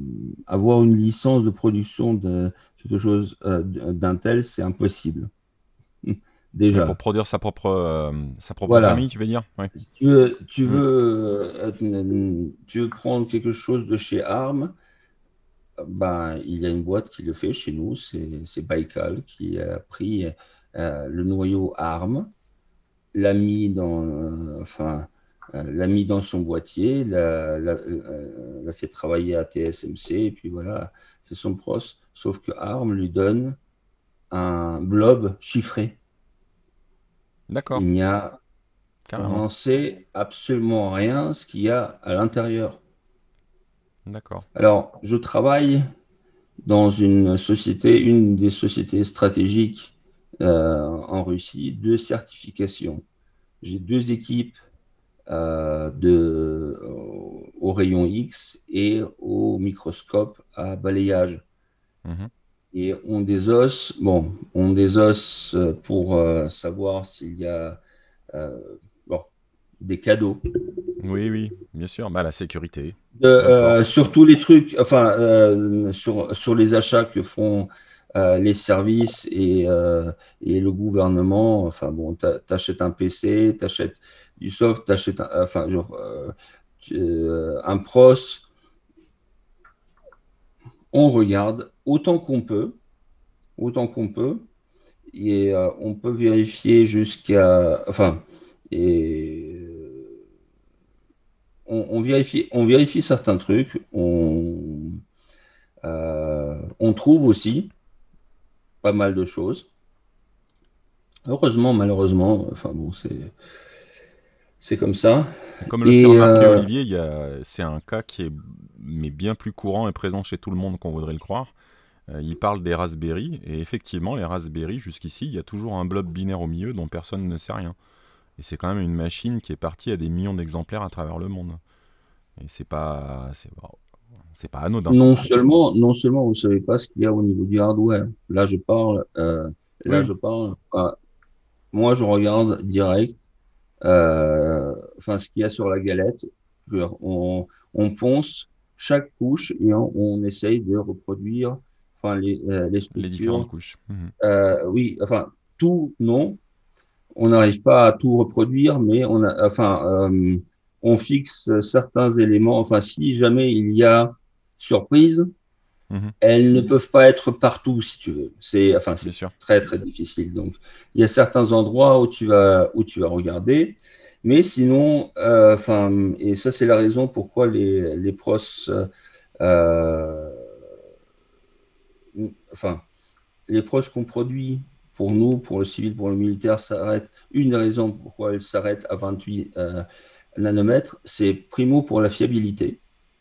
avoir une licence de production de quelque chose euh, d'Intel, c'est impossible. Et pour Déjà. produire sa propre, euh, sa propre famille, Voilà. tu veux dire? Ouais. Si tu veux, tu Mm. veux, euh, tu veux prendre quelque chose de chez ARM, ben, il y a une boîte qui le fait chez nous, c'est c'est Baikal qui a pris euh, le noyau ARM, l'a mis dans, euh, enfin, euh, l'a mis dans son boîtier, l'a, l'a- euh, l'a fait travailler à T S M C, et puis voilà, fait son pros. Sauf que ARM lui donne un blob chiffré. D'accord, Il n'y a, on carrément. n'en sait absolument rien ce qu'il y a à l'intérieur. D'accord. Alors, je travaille dans une société, une des sociétés stratégiques euh, en Russie de certification. J'ai deux équipes euh, de, au rayon X et au microscope à balayage. Mhm. Et on désosse, bon, on désosse pour euh, savoir s'il y a euh, bon, des cadeaux. Oui, oui, bien sûr. Bah, la sécurité, De, peu euh, importe. sur tous les trucs, enfin, euh, sur, sur les achats que font euh, les services et, euh, et le gouvernement, enfin bon, t'a- t'achètes un P C, t'achètes du soft, t'achètes un, enfin, genre, euh, tu- euh, un pros, on regarde autant qu'on peut, autant qu'on peut, et euh, on peut vérifier jusqu'à, enfin, et euh, on, on vérifie, on vérifie certains trucs, on, euh, on trouve aussi pas mal de choses. Heureusement, malheureusement, enfin bon, c'est c'est comme ça. Comme le fait Et remarquer euh, Olivier, il y a- c'est un cas qui est mais bien plus courant et présent chez tout le monde qu'on voudrait le croire. Euh, il parle des Raspberry, et effectivement, les Raspberry, jusqu'ici, il y a toujours un blob binaire au milieu dont personne ne sait rien. Et c'est quand même une machine qui est partie à des millions d'exemplaires à travers le monde. Et c'est pas, c'est, c'est pas anodin. non seulement, non seulement vous ne savez pas ce qu'il y a au niveau du hardware. Là, je parle, euh, là, Oui, je parle. Ah, moi, je regarde direct, euh, enfin, ce qu'il y a sur la galette. On, on ponce chaque couche et on, on essaye de reproduire, enfin, les, euh, les les différentes structures. couches. Mhm. Euh, oui, enfin, tout, non. On n'arrive pas à tout reproduire, mais on a, enfin, euh, on fixe certains éléments. Enfin, si jamais il y a surprise, Mhm. elles ne peuvent pas être partout, si tu veux. C'est, enfin, Bien c'est sûr. très, très difficile. Donc, il y a certains endroits où tu vas, où tu vas regarder. Mais sinon, euh, enfin, et ça, c'est la raison pourquoi les, les pros, euh, enfin, les pros qu'on produit pour nous, pour le civil, pour le militaire, s'arrêtent. Une des raisons pourquoi elles s'arrêtent à vingt-huit euh, nanomètres, c'est primo pour la fiabilité.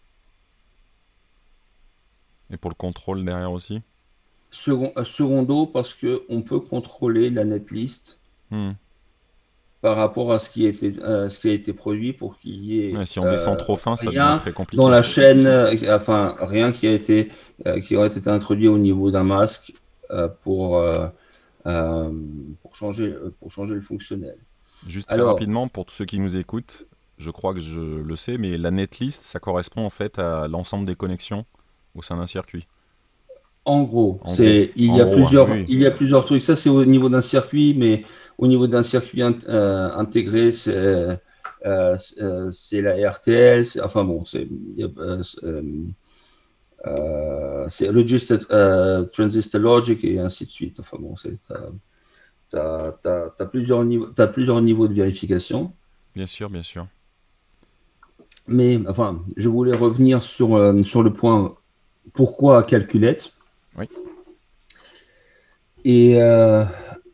Et pour le contrôle derrière aussi. Second, euh, secondo, parce qu'on peut contrôler la netlist Mhm. par rapport à ce qui a été, euh, ce qui a été produit pour qu'il y Ouais, ait si on descend euh, trop fin, ça devient rien très dans compliqué. la chaîne, euh, enfin rien qui a été, euh, qui aurait été introduit au niveau d'un masque euh, pour, euh, euh, pour changer, pour changer le fonctionnel. Juste très Alors, rapidement, pour tous ceux qui nous écoutent, je crois que je le sais, mais la netlist, ça correspond en fait à l'ensemble des connexions au sein d'un circuit. en gros, En gros, c'est, il en y a gros, hein, oui, plusieurs, oui, il y a plusieurs trucs. Ça, c'est au niveau d'un circuit, mais au niveau d'un circuit in- euh, intégré, c'est euh, c'est euh, c'est la R T L. c'est- Enfin bon, c'est il y a, euh, c'est, euh, euh, c'est Registered euh, Transistor Logic et ainsi de suite. Enfin bon, c'est, t'as, t'as, t'as- t'as plusieurs niveaux, t'as plusieurs niveaux de vérification. bien sûr, bien sûr. Mais enfin, je voulais revenir sur, euh, sur le point pourquoi calculette. Oui, Et euh,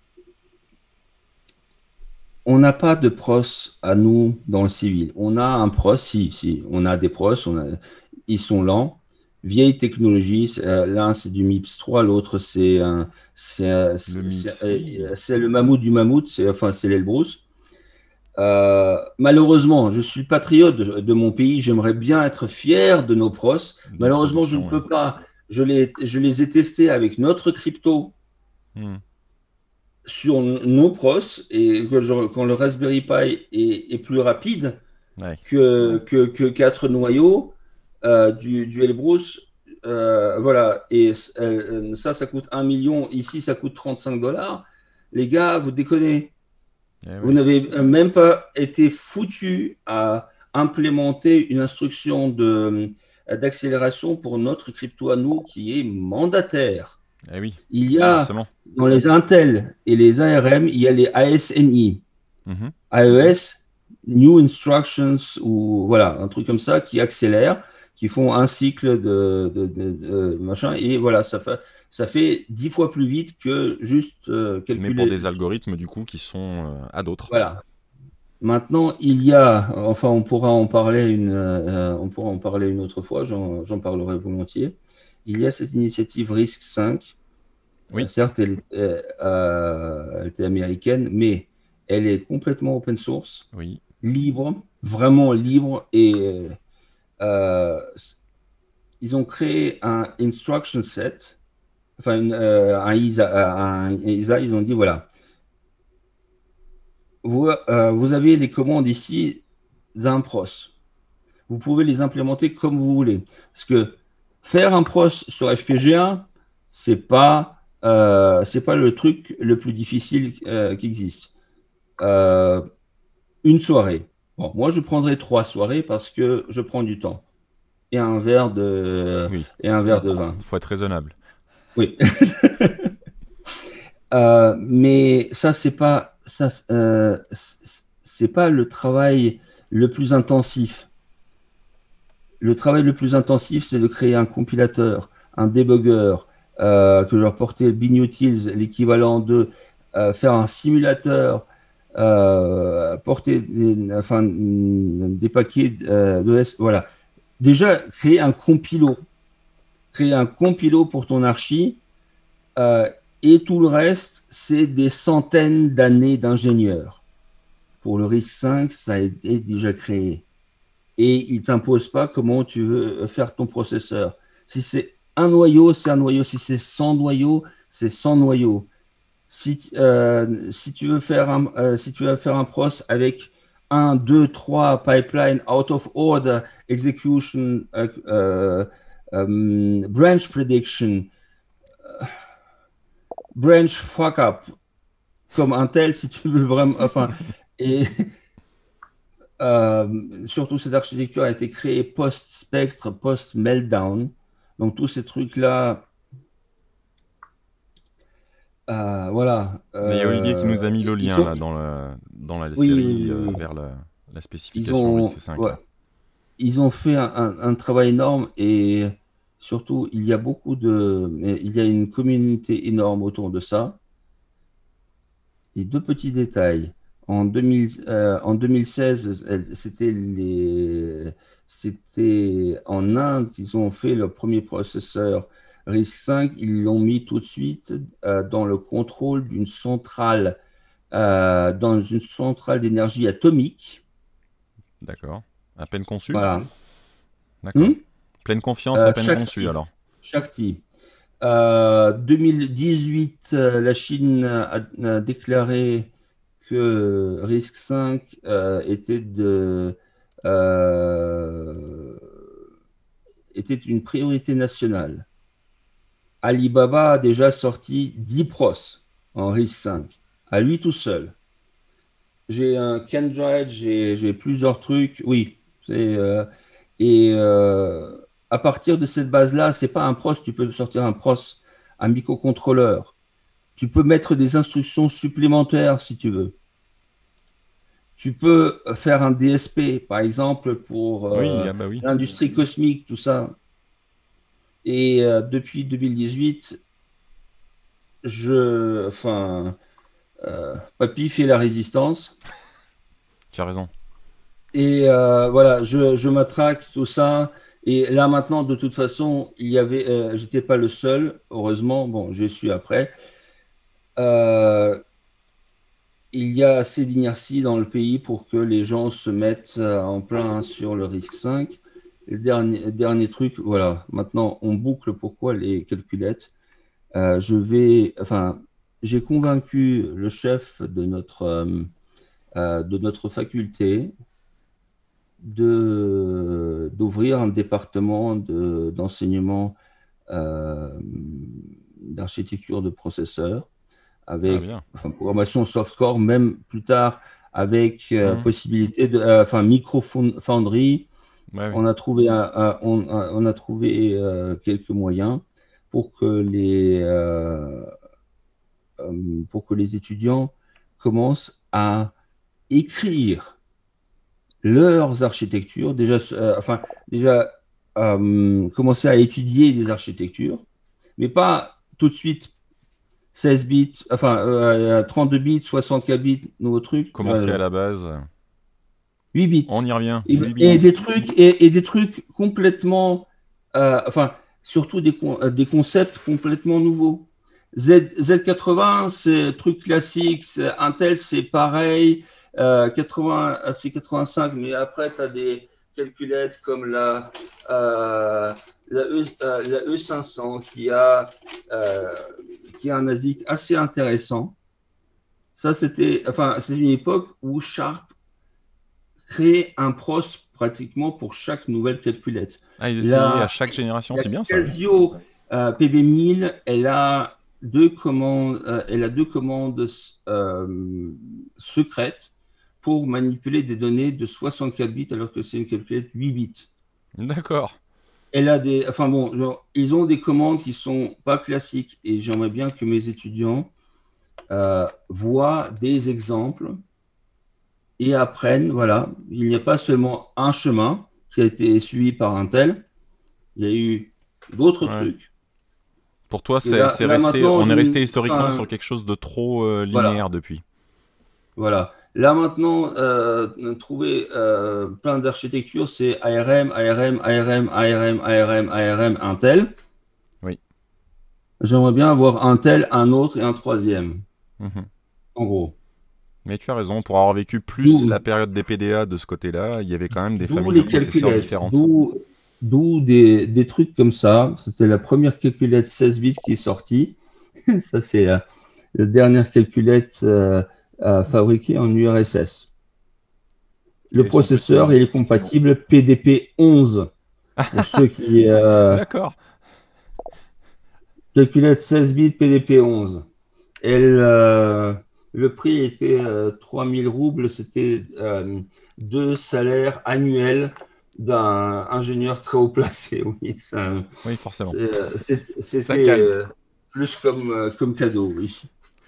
on n'a pas de pros à nous dans le civil. On a un pros, si, si, on a des pros, on a, ils sont lents. Vieille technologie, c'est, euh, l'un c'est du MIPS trois, l'autre c'est un- c'est euh, le c'est- c'est- MIPS, oui. euh, c'est le mammouth du mammouth, c'est enfin c'est l'Elbrus. Euh, malheureusement, je suis patriote de, de mon pays, j'aimerais bien être fier de nos pros. De Malheureusement, je ne production, oui. peux pas. Je les, je les ai testés avec notre crypto Hmm. sur nos pros et que je- quand le Raspberry Pi est, est plus rapide Ouais. que, que, que quatre noyaux euh, du, du Elbrus, euh, voilà, et euh, ça, ça coûte un million. Ici, ça coûte trente-cinq dollars. Les gars, vous déconnez. Eh Vous oui, n'avez même pas été foutu à implémenter une instruction de, d'accélération pour notre crypto à nous qui est mandataire. eh oui, Il y a forcément. dans les Intel et les A R M, il y a les A S N I, Mhm. A E S, New Instructions, ou voilà, un truc comme ça qui accélère, qui font un cycle de, de, de- de machin, et voilà, ça fait, ça fait dix fois plus vite que juste euh, Mais pour calculer. des algorithmes, du coup, qui sont euh, à d'autres. Voilà. Maintenant, il y a, enfin, on pourra en parler une, euh, on pourra en parler une autre fois, j'en j'en parlerai volontiers. Il y a cette initiative risc cinq. Euh, Oui, certes, elle, est- euh, euh, elle était américaine, mais elle est complètement open source, oui, libre, vraiment libre. Et euh, ils ont créé un instruction set, enfin une- euh, un I S A, un I S A, ils ont dit voilà, vous, euh, vous avez les commandes ici d'un pros. Vous pouvez les implémenter comme vous voulez. Parce que faire un pros sur F P G A, c'est pas, euh, c'est pas le truc le plus difficile euh, qui existe. Euh, une soirée. Bon, moi, je prendrai trois soirées parce que je prends du temps. Et un verre de, oui. et un verre de vin. Faut être raisonnable. Oui. Euh, mais ça, c'est pas, ça, euh, c'est pas le travail le plus intensif. Le travail le plus intensif, c'est de créer un compilateur, un debugger, euh, que je leur portais binutils, l'équivalent de euh, faire un simulateur, euh, porter des, enfin, des paquets euh, de S. Voilà. Déjà, créer un compilo. Créer un compilo pour ton archi. euh, et tout le reste, c'est des centaines d'années d'ingénieurs. Pour le risc cinq, ça a été déjà créé. Et il ne t'impose pas comment tu veux faire ton processeur. Si c'est un noyau, c'est un noyau. Si c'est cent noyaux, c'est cent noyaux. Si, euh, si tu veux faire un, euh, si tu veux faire un pros avec un, deux, trois pipelines out of order, execution, euh, euh, euh, branch prediction, branch fuck up, comme un tel, si tu veux vraiment, enfin, et Euh, surtout, cette architecture a été créée post-spectre, post-meltdown. Donc, tous ces trucs-là, euh, voilà. Il y a Olivier qui euh, nous a mis le ils lien sont, là dans la, dans la oui, oui, série oui, euh, oui. vers la, la Ils spécification ont, risc cinq ouais, là. ils ont fait un, un- un travail énorme et surtout, il y a beaucoup de, il y a une communauté énorme autour de ça. Et deux petits détails. En deux mille, euh, en deux mille seize, elle- c'était les, c'était en Inde qu'ils ont fait leur premier processeur risc cinq. Ils l'ont mis tout de suite euh, dans le contrôle d'une centrale, euh, dans une centrale d'énergie atomique. D'accord. À peine conçu. Voilà. D'accord. Hmm. Pleine confiance à Euh, peine conçu Shakti. alors. Shakti. Euh, deux mille dix-huit, euh, la Chine a, a déclaré que risc cinq euh, était, de, euh, était une priorité nationale. Alibaba a déjà sorti dix pros en risc cinq, à lui tout seul. J'ai un Kendright, j'ai j'ai plusieurs trucs, oui. c'est, euh, et euh, à partir de cette base-là, c'est pas un pros, tu peux sortir un pros, un microcontrôleur. Tu peux mettre des instructions supplémentaires si tu veux. Tu peux faire un D S P, par exemple, pour Oui, euh, ah bah oui. l'industrie cosmique, tout ça. Et euh, depuis deux mille dix-huit, je, enfin, euh, Papy fait la résistance. Tu as raison. Et euh, voilà, je, je m'attraque tout ça. Et là maintenant, de toute façon, il y avait, euh, j'étais pas le seul, heureusement. Bon, je suis après. Euh, il y a assez d'inertie dans le pays pour que les gens se mettent euh, en plein sur le risque cinq. Le dernier, dernier truc, voilà, maintenant on boucle pourquoi les calculettes. Euh, je vais, enfin, j'ai convaincu le chef de notre, euh, euh, de notre faculté de, d'ouvrir un département de, d'enseignement euh, d'architecture de processeurs, Ah, avec bien. enfin, programmation softcore, même plus tard avec euh, Mhm. possibilité de, euh, enfin, Micro Foundry. Ouais, oui. On a trouvé, un- un- on, a on a trouvé euh, quelques moyens pour que les, euh, euh, pour que les étudiants commencent à écrire leurs architectures, déjà, euh, enfin, déjà euh, commencer à étudier des architectures, mais pas tout de suite seize bits, enfin euh, trente-deux bits, soixante-quatre bits, nouveau truc, Commencer à euh, la base. huit bits. On y revient. Et, huit et bits. des trucs, et, et des trucs complètement, euh, enfin, surtout des, con- des concepts complètement nouveaux. Z, Z quatre-vingts, c'est truc classique. c'est- Intel, c'est pareil. Euh, quatre-vingts, euh, c'est quatre-vingt-cinq, mais après, tu as des calculettes comme la, euh, la, E, euh, la E cinq cents qui a, euh, qui a un ASIC assez intéressant. Ça, c'était, enfin, c'est une époque où Sharp créer un pros pratiquement pour chaque nouvelle calculette. Ah, ils essayaient à La, chaque génération, la c'est bien ça. Casio euh, P B mille, elle a deux commandes, euh, elle a deux commandes euh, secrètes pour manipuler des données de soixante-quatre bits alors que c'est une calculette huit bits. D'accord. Elle a des, enfin bon, genre, ils ont des commandes qui sont pas classiques et j'aimerais bien que mes étudiants euh, voient des exemples et apprennent, voilà, il n'y a pas seulement un chemin qui a été suivi par un tel, il y a eu d'autres Ouais. trucs. Pour toi, Et c'est là, c'est là resté, maintenant, on je, est resté historiquement sur enfin, quelque chose de trop euh, voilà, linéaire depuis. voilà. Là maintenant, euh, trouver euh, plein d'architectures, c'est A R M, A R M, A R M, A R M, A R M, A R M, Intel. Oui. J'aimerais bien avoir un tel, un autre et un troisième, Mhm. en gros. Mais tu as raison, pour avoir vécu plus la D'où période des P D A de ce côté-là, il y avait quand même des D'où familles de les processeurs calculettes, différentes. d'où d'où des, des trucs comme ça. C'était la première calculette seize bits qui est sortie. Ça, c'est la, la dernière calculette euh, euh, fabriquée en U R S S. Le Quel est son petit processeur, nom? il est compatible P D P onze pour ceux qui euh, D'accord. calculette seize bits P D P onze. Elle, euh, le prix était euh, trois mille roubles, c'était euh, deux salaires annuels d'un ingénieur très haut placé. Oui, ça- Oui, forcément. c'est- c'est- Ça c'était calme. euh, plus comme, euh, comme cadeau, oui.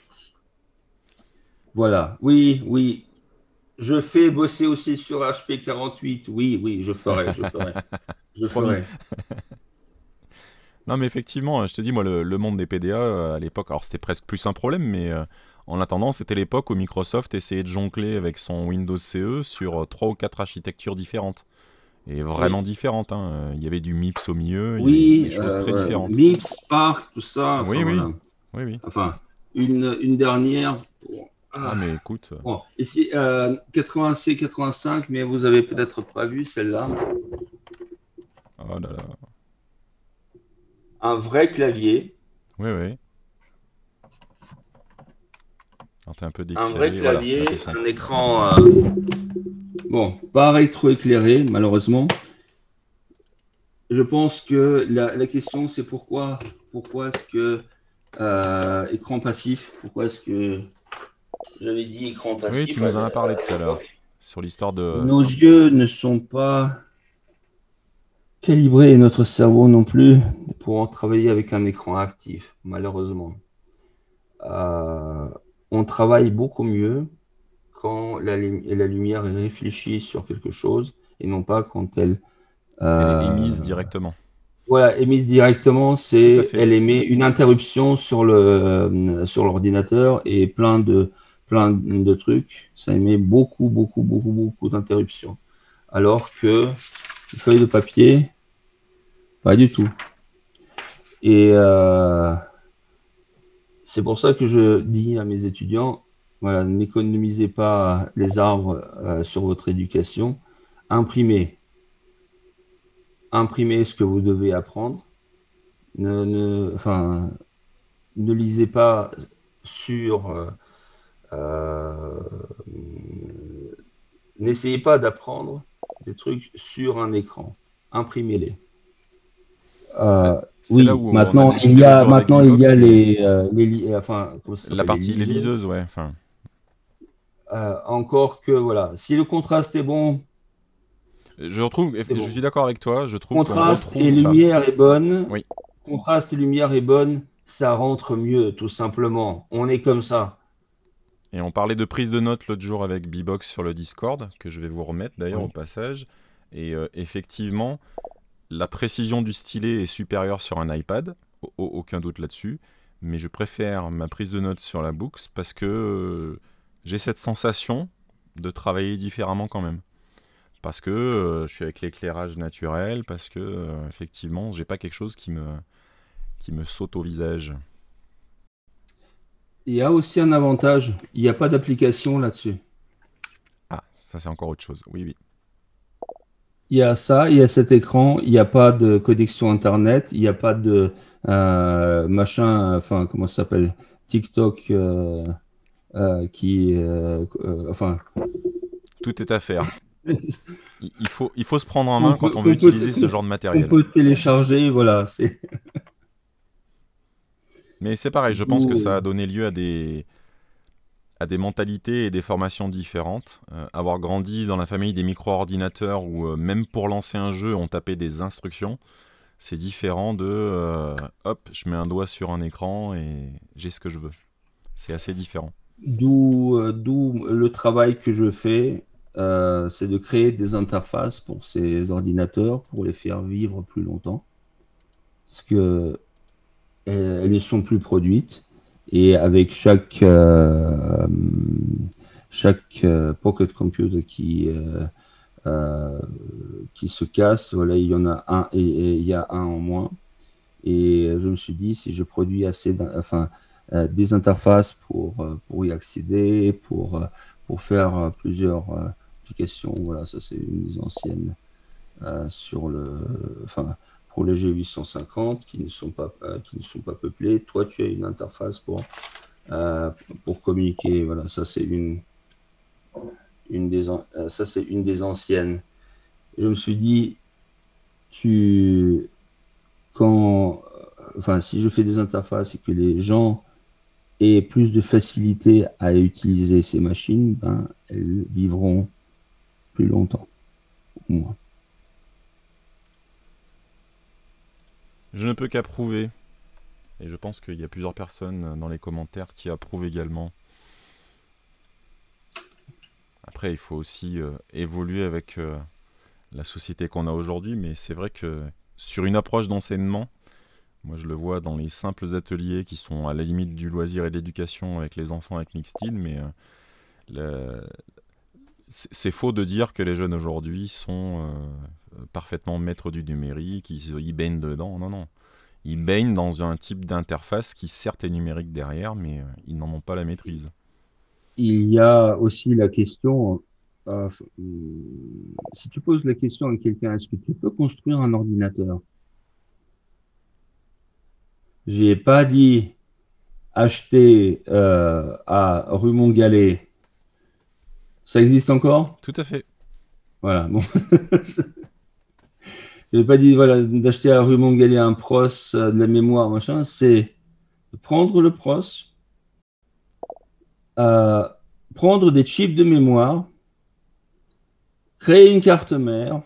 Voilà, oui, oui. Je fais bosser aussi sur H P quarante-huit. Oui, oui, je ferai, je ferai, je Promis. ferai. Non, mais effectivement, je te dis, moi, le, le monde des P D A, euh, à l'époque, alors c'était presque plus un problème, mais euh, en attendant, c'était l'époque où Microsoft essayait de jongler avec son Windows C E sur euh, trois ou quatre architectures différentes. Et vraiment Oui, différentes, hein. Euh, Il y avait du MIPS au milieu, il y avait des oui, choses très euh, différentes. MIPS, Spark, tout ça, enfin Oui, oui, voilà. oui, oui. Enfin, une, une dernière. Bon, Ah, ah, mais écoute, euh, bon. Ici, euh, quatre-vingts C, quatre-vingt-cinq, mais vous avez peut-être pas vu celle-là. oh là là. Un vrai clavier. Oui, oui. Alors, t'es un peu Un vrai décalé, voilà, là, t'es clavier, un centré. écran. euh, bon, pas rétro-éclairé, malheureusement. Je pense que la, la question, c'est pourquoi, pourquoi est-ce que euh, écran passif, pourquoi est-ce que j'avais dit écran Oui, tu passif à nous en as parlé tout à l'heure, l'époque. sur l'histoire de... Nos yeux ne sont pas calibrés et notre cerveau non plus pour en travailler avec un écran actif, malheureusement. Euh, on travaille beaucoup mieux quand la, la, lumière est réfléchie sur quelque chose et non pas quand elle Elle est euh, émise directement. voilà, émise directement, Tout à c'est fait. elle émet une interruption sur le euh, sur l'ordinateur et plein de plein de trucs. Ça émet beaucoup, beaucoup, beaucoup, beaucoup d'interruptions. Alors que une feuille de papier, pas du tout. Et euh, c'est pour ça que je dis à mes étudiants, voilà, n'économisez pas les arbres euh, sur votre éducation, imprimez, imprimez ce que vous devez apprendre. Ne, ne, enfin, ne lisez pas sur, euh, euh, n'essayez pas d'apprendre des trucs sur un écran, imprimez-les. Bah, Euh, C'est là Oui, où on va maintenant il discuter y l'autre a jour avec maintenant il y B-Box, a mais les, euh, les li- enfin comment ça la s'appelle, les partie, les liseuses. liseuses, ouais. Enfin, Euh, encore que voilà, si le contraste est bon, je retrouve, c'est je suis bon. d'accord avec toi. Je trouve qu'on Contraste retrouve et ça. lumière est bonne. Oui. Contraste et lumière est bonne, ça rentre mieux, tout simplement. On est comme ça. Et on parlait de prise de notes l'autre jour avec B-Box sur le Discord, que je vais vous remettre d'ailleurs au Oui. passage. Et euh, effectivement, la précision du stylet est supérieure sur un iPad, au- au- aucun doute là-dessus. Mais je préfère ma prise de notes sur la Books parce que euh, j'ai cette sensation de travailler différemment quand même. Parce que euh, je suis avec l'éclairage naturel, parce que euh, effectivement, j'ai pas quelque chose qui me, qui me saute au visage. Il y a aussi un avantage, il n'y a pas d'application là-dessus. Ah, ça c'est encore autre chose. Oui, oui. Il y a ça, il y a cet écran, il n'y a pas de connexion Internet, il n'y a pas de euh, machin, enfin, comment ça s'appelle, TikTok euh, euh, qui, euh, euh, enfin, Tout est à faire. Il il faut, il faut se prendre en qu'on main quand peut, on veut qu'on peut, utiliser ce genre de qu'on matériel. peut télécharger, voilà. C'est Mais c'est pareil, je pense que ça a d'où- donné lieu à des, à des mentalités et des formations différentes. Euh, avoir grandi dans la famille des micro-ordinateurs où euh, même pour lancer un jeu, on tapait des instructions, c'est différent de euh, hop, je mets un doigt sur un écran et j'ai ce que je veux. C'est assez différent. d'où, euh, d'où le travail que je fais, euh, c'est de créer des interfaces pour ces ordinateurs pour les faire vivre plus longtemps. Parce que euh, elles ne sont plus produites. Et avec chaque, euh, chaque euh, pocket computer qui, euh, euh, qui se casse, voilà, il y en a un et, et il y a un en moins. Et je me suis dit, si je produis assez, d'in- enfin, euh, des interfaces pour, euh, pour y accéder, pour, euh, pour faire euh, plusieurs euh, applications, voilà, ça c'est une des anciennes euh, sur le, enfin, pour les G huit cent cinquante qui ne sont pas, euh, qui ne sont pas peuplés. Toi, tu as une interface pour, euh, pour communiquer. Voilà, ça c'est une, une des, an- euh, ça c'est une des anciennes. Je me suis dit, tu, quand, enfin, si je fais des interfaces et que les gens aient plus de facilité à utiliser ces machines, ben, elles vivront plus longtemps, au moins. Je ne peux qu'approuver. Et je pense qu'il y a plusieurs personnes dans les commentaires qui approuvent également. Après, il faut aussi euh, évoluer avec euh, la société qu'on a aujourd'hui, mais c'est vrai que sur une approche d'enseignement, moi je le vois dans les simples ateliers qui sont à la limite du loisir et de l'éducation avec les enfants avec Mixed, mais euh, le- c'est c'est faux de dire que les jeunes aujourd'hui sont euh, parfaitement maîtres du numérique, ils, se- ils baignent dedans. Non, non. Ils baignent dans un type d'interface qui certes est numérique derrière, mais euh, ils n'en ont pas la maîtrise. Il y a aussi la question, euh, si tu poses la question à quelqu'un, est-ce que tu peux construire un ordinateur? J'ai pas dit acheter euh, à rue Montgallet. Ça existe encore? Tout à fait. Voilà. Bon. J'ai pas dit voilà d'acheter à rue Montgallet un pros, euh, de la mémoire, machin. C'est de prendre le pros, euh, prendre des chips de mémoire, créer une carte mère,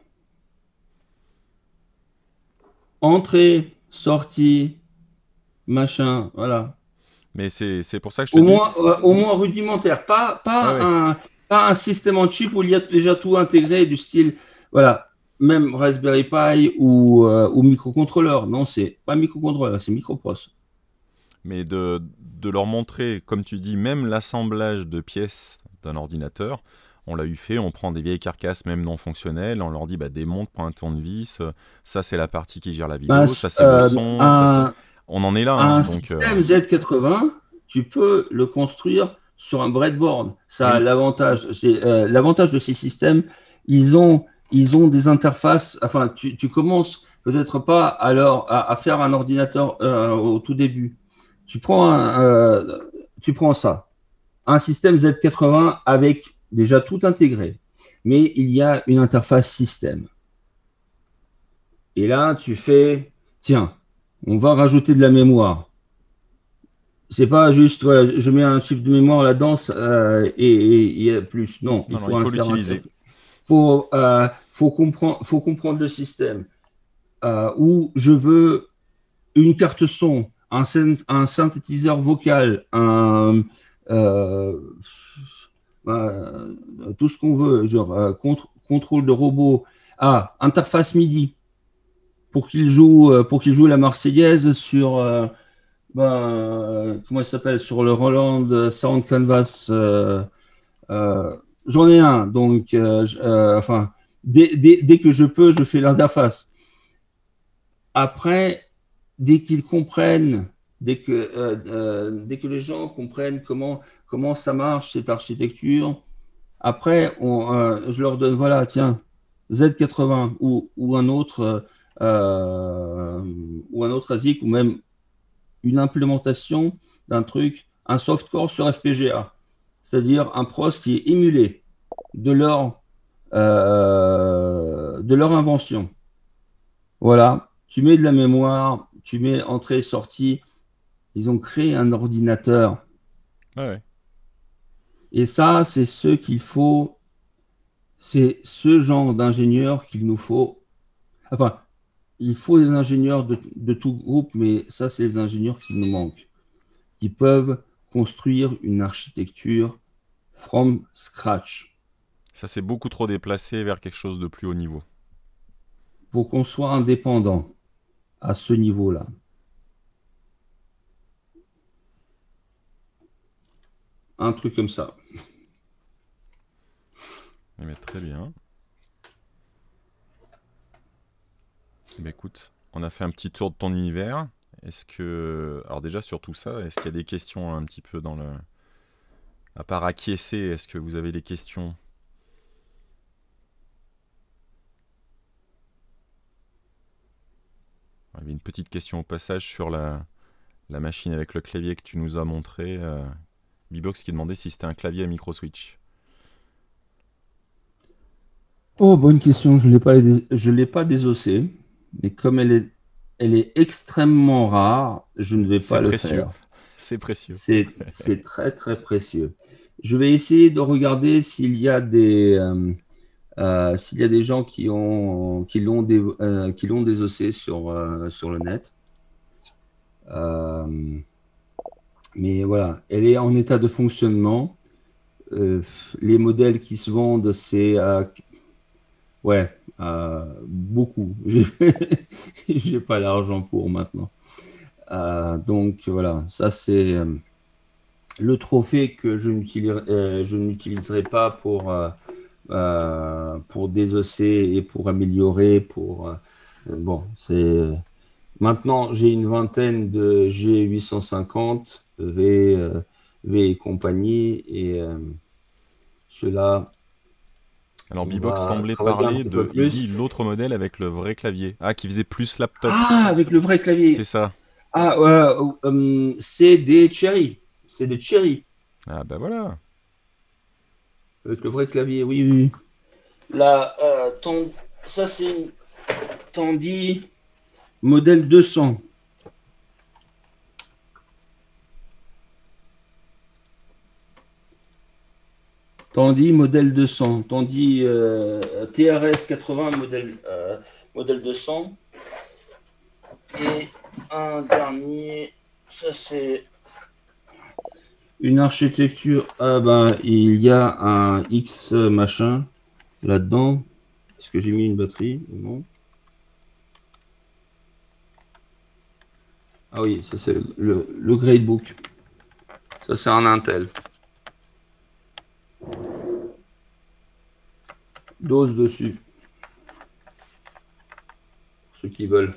entrée, sortie, machin, voilà. Mais c'est c'est pour ça que je te Au dis, moins, euh, au moins rudimentaire, pas, ouais, pas ouais. un, pas un système en chip où il y a déjà tout intégré du style, voilà, même Raspberry Pi ou, euh, ou microcontrôleur. Non, c'est pas microcontrôleur, c'est micropros. Mais de, de leur montrer, comme tu dis, même l'assemblage de pièces d'un ordinateur. On l'a eu fait, on prend des vieilles carcasses, même non fonctionnelles, on leur dit bah, démonte, prends un tournevis, euh, ça c'est la partie qui gère la Ben, vidéo, ça c'est le euh, son, ça c'est. un, On en est là, hein, un donc euh, système Z quatre-vingts, tu peux le construire sur un breadboard. Ça a oui, l'avantage, c'est euh, l'avantage de ces systèmes, ils ont, ils ont des interfaces. Enfin, tu, tu commences peut-être pas alors à, à faire un ordinateur euh, au tout début. Tu prends, un, euh, tu prends ça, un système Z quatre-vingts avec déjà tout intégré, mais il y a une interface système. Et là, tu fais, tiens. On va rajouter de la mémoire. C'est pas juste, voilà, je mets un chip de mémoire là-dedans euh, et et il y a plus. Non, il Non, non, faut il en faut faire un l'utiliser. certain. Faut, euh, faut comprendre, faut comprendre le système. Euh, où je veux une carte son, un, syn- un synthétiseur vocal, un, euh, euh, tout ce qu'on veut, genre euh, contre- contrôle de robot. Ah, interface MIDI pour qu'il joue, euh, pour qu'il joue la Marseillaise sur, euh, ben, euh, comment il s'appelle, sur le Roland Sound Canvas. euh, euh, J'en ai un, donc, euh, je- euh, enfin, dès, dès- dès que je peux, je fais l'interface. Après, dès qu'ils comprennent, dès que, euh, euh, dès que les gens comprennent comment, comment ça marche, cette architecture, après, on, euh, je leur donne, voilà, tiens, Z quatre-vingts ou, ou un autre, euh, ou un autre ASIC, ou même une implémentation d'un truc, un softcore sur F P G A, c'est-à-dire un pros qui est émulé de leur, euh, de leur invention. Voilà, tu mets de la mémoire, tu mets entrée, sortie. Ils ont créé un ordinateur. Ouais, ouais. Et ça, c'est ce qu'il faut, c'est ce genre d'ingénieur qu'il nous faut. Enfin, il faut des ingénieurs de, de tout groupe, mais ça, c'est les ingénieurs qui nous manquent, qui peuvent construire une architecture from scratch Ça s'est beaucoup trop déplacé vers quelque chose de plus haut niveau. pour qu'on soit indépendant à ce niveau-là. Un truc comme ça. Eh bien, très bien. Eh bien, écoute, on a fait un petit tour de ton univers. Est-ce que... Alors déjà, sur tout ça, est-ce qu'il y a des questions un petit peu dans le... À part acquiescer, est-ce que vous avez des questions? Il y avait une petite question au passage sur la, la machine avec le clavier que tu nous as montré. Euh, B-Box qui demandait si c'était un clavier à micro-switch. Oh, bonne question. Je ne l'ai pas, je l'ai pas désossé, mais comme elle est, elle est extrêmement rare, je ne vais C'est pas le précieux. faire. C'est précieux. C'est, c'est très, très précieux. Je vais essayer de regarder s'il y a des, euh, euh, s'il y a des gens qui ont, qui l'ont dé- euh, qui l'ont désossé sur, euh, sur le net. Euh, mais voilà, elle est en état de fonctionnement. Euh, les modèles qui se vendent, c'est à ouais, euh, beaucoup. J'ai j'ai pas l'argent pour maintenant. Euh, donc voilà, ça c'est euh, le trophée que je n'utiliserai, euh, je n'utiliserai pas pour, euh, euh, pour désosser et pour améliorer. Pour, euh, bon, c'est maintenant j'ai une vingtaine de G huit cent cinquante, V, euh, V et compagnie, et euh, ceux-là, Alors on B-Box va semblait travailler un parler petit peu de... Il plus. dit l'autre modèle avec le vrai clavier. Ah, qui faisait plus laptop. Ah, avec le vrai C'est clavier. ça. Ah, euh, euh, c'est des cherry. C'est des cherry. Ah bah voilà. Avec le vrai clavier, oui, oui. Oui. Là, euh, ton- ça c'est une Tandy modèle deux cents. Tandy modèle deux cents. Tandy euh, T R S quatre-vingts modèle, euh, modèle deux cents. Et un dernier, ça c'est une architecture. Ah ben, il y a un X machin là-dedans. Est-ce que j'ai mis une batterie? Non. Ah oui, ça c'est le, le Gradebook. Ça c'est un Intel. Dose dessus. Pour ceux qui veulent.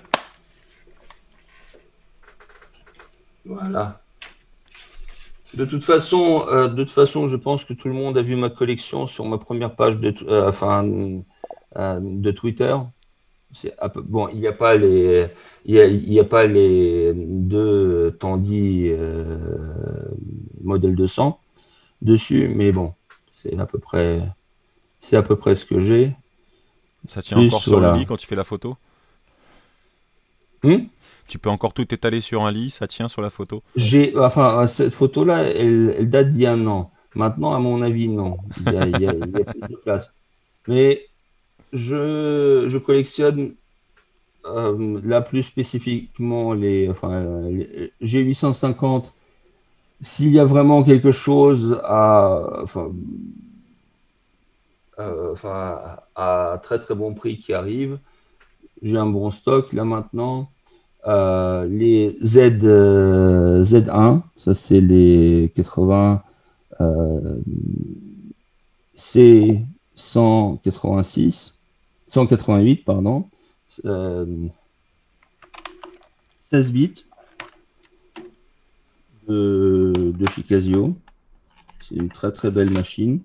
Voilà. De toute façon, euh, de toute façon, je pense que tout le monde a vu ma collection sur ma première page de, euh, enfin, euh, de Twitter. C'est un peu, bon, il n'y a pas les, il y a, il y a pas les deux Tandy euh, modèle deux cents dessus, mais bon, c'est à peu près, c'est à peu près ce que j'ai. Ça tient encore Plus, sur le lit voilà. quand tu fais la photo? Hmm Tu peux encore tout étaler sur un lit, ça tient sur la photo? J'ai, enfin, cette photo-là, elle, elle date d'il y a un an. Maintenant, à mon avis, non. Il y a, il y a- il y a plus de place. Mais je, je collectionne euh, là plus spécifiquement les, enfin, les G huit cent cinquante. S'il y a vraiment quelque chose à, enfin, euh, enfin, à très très bon prix qui arrive, j'ai un bon stock là maintenant. Euh, les Z, euh, Z un, ça c'est les quatre-vingts, euh, C cent quatre-vingt-six, cent quatre-vingt-huit, pardon, euh, seize bits de, de chez Casio. C'est une très très belle machine.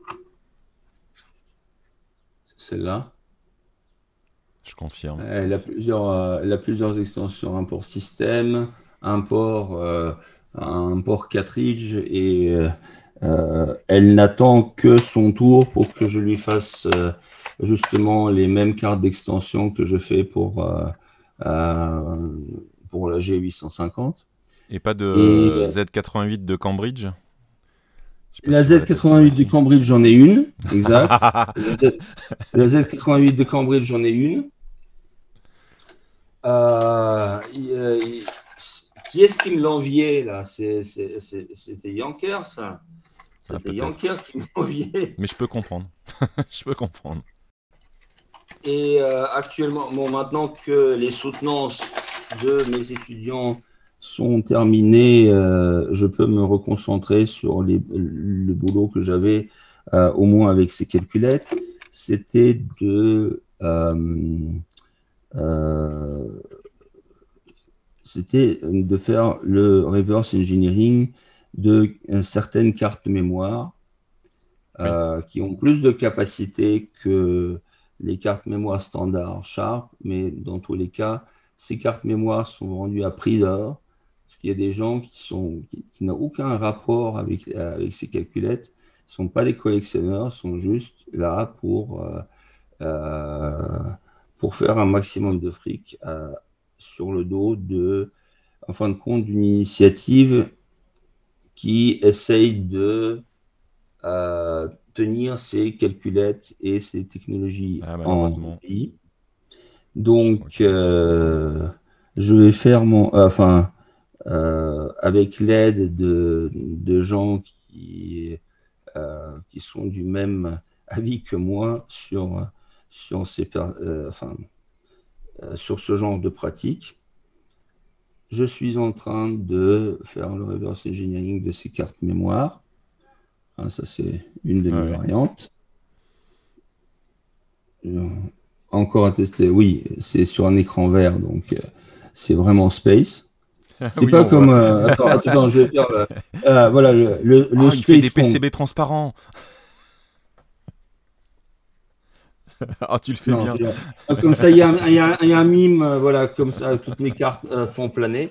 C'est celle-là. Je confirme. Elle a plusieurs, euh, elle a plusieurs extensions, un port système, un port, euh, un port cartridge, et euh, euh, elle n'attend que son tour pour que je lui fasse euh, justement les mêmes cartes d'extension que je fais pour, euh, euh, pour la G huit cent cinquante. Et pas Et de Z quatre-vingt-huit de Cambridge? Je sais pas si la tu vois laquelle tu veux Z quatre-vingt-huit de aussi. Cambridge, j'en ai une, exact. La Z- la Z quatre-vingt-huit de Cambridge, j'en ai une. Euh, il- euh, il- qui est-ce qui me l'enviait là? C'est- c'est- c'est- C'était Yanker, ça. Ah, C'était peut-être. Yanker qui me l'enviait. Mais je peux comprendre. Je peux comprendre. Et euh, actuellement, bon, maintenant que les soutenances de mes étudiants sont terminées, euh, je peux me reconcentrer sur les- le boulot que j'avais, euh, au moins avec ces calculettes. C'était de, euh, euh, c'était de faire le reverse engineering de euh, certaines cartes mémoire Oui. euh, qui ont plus de capacité que les cartes mémoire standard Sharp, mais dans tous les cas, ces cartes mémoire sont vendues à prix d'or, parce qu'il y a des gens qui sont, qui, qui n'ont aucun rapport avec, avec ces calculettes, ne sont pas des collectionneurs, sont juste là pour, euh, euh, pour faire un maximum de fric euh, sur le dos de, en fin de compte, d'une initiative qui essaye de euh, tenir ces calculettes et ces technologies Ah, en malheureusement. vie. Je- Donc, Ok. euh, je vais faire mon, euh, enfin, euh, avec l'aide de, de gens qui, euh, qui sont du même avis que moi sur, sur, ces, euh, enfin, euh, sur ce genre de pratique. Je suis en train de faire le reverse engineering de ces cartes mémoire. Ah, ça, c'est une de Ouais, mes ouais. variantes. Euh, Encore à tester. Oui, c'est sur un écran vert, donc euh, c'est vraiment space. C'est Oui, pas on voit. comme. Euh, attends, attends, je vais faire le. Euh, voilà, le, le, le Oh, il fait des Space Comp. P C B transparents. Ah, tu le fais Non, bien. je- ah, comme ça, il y a, un- il y a un il y a un mime, euh, voilà, comme ça, toutes mes cartes euh, font planer.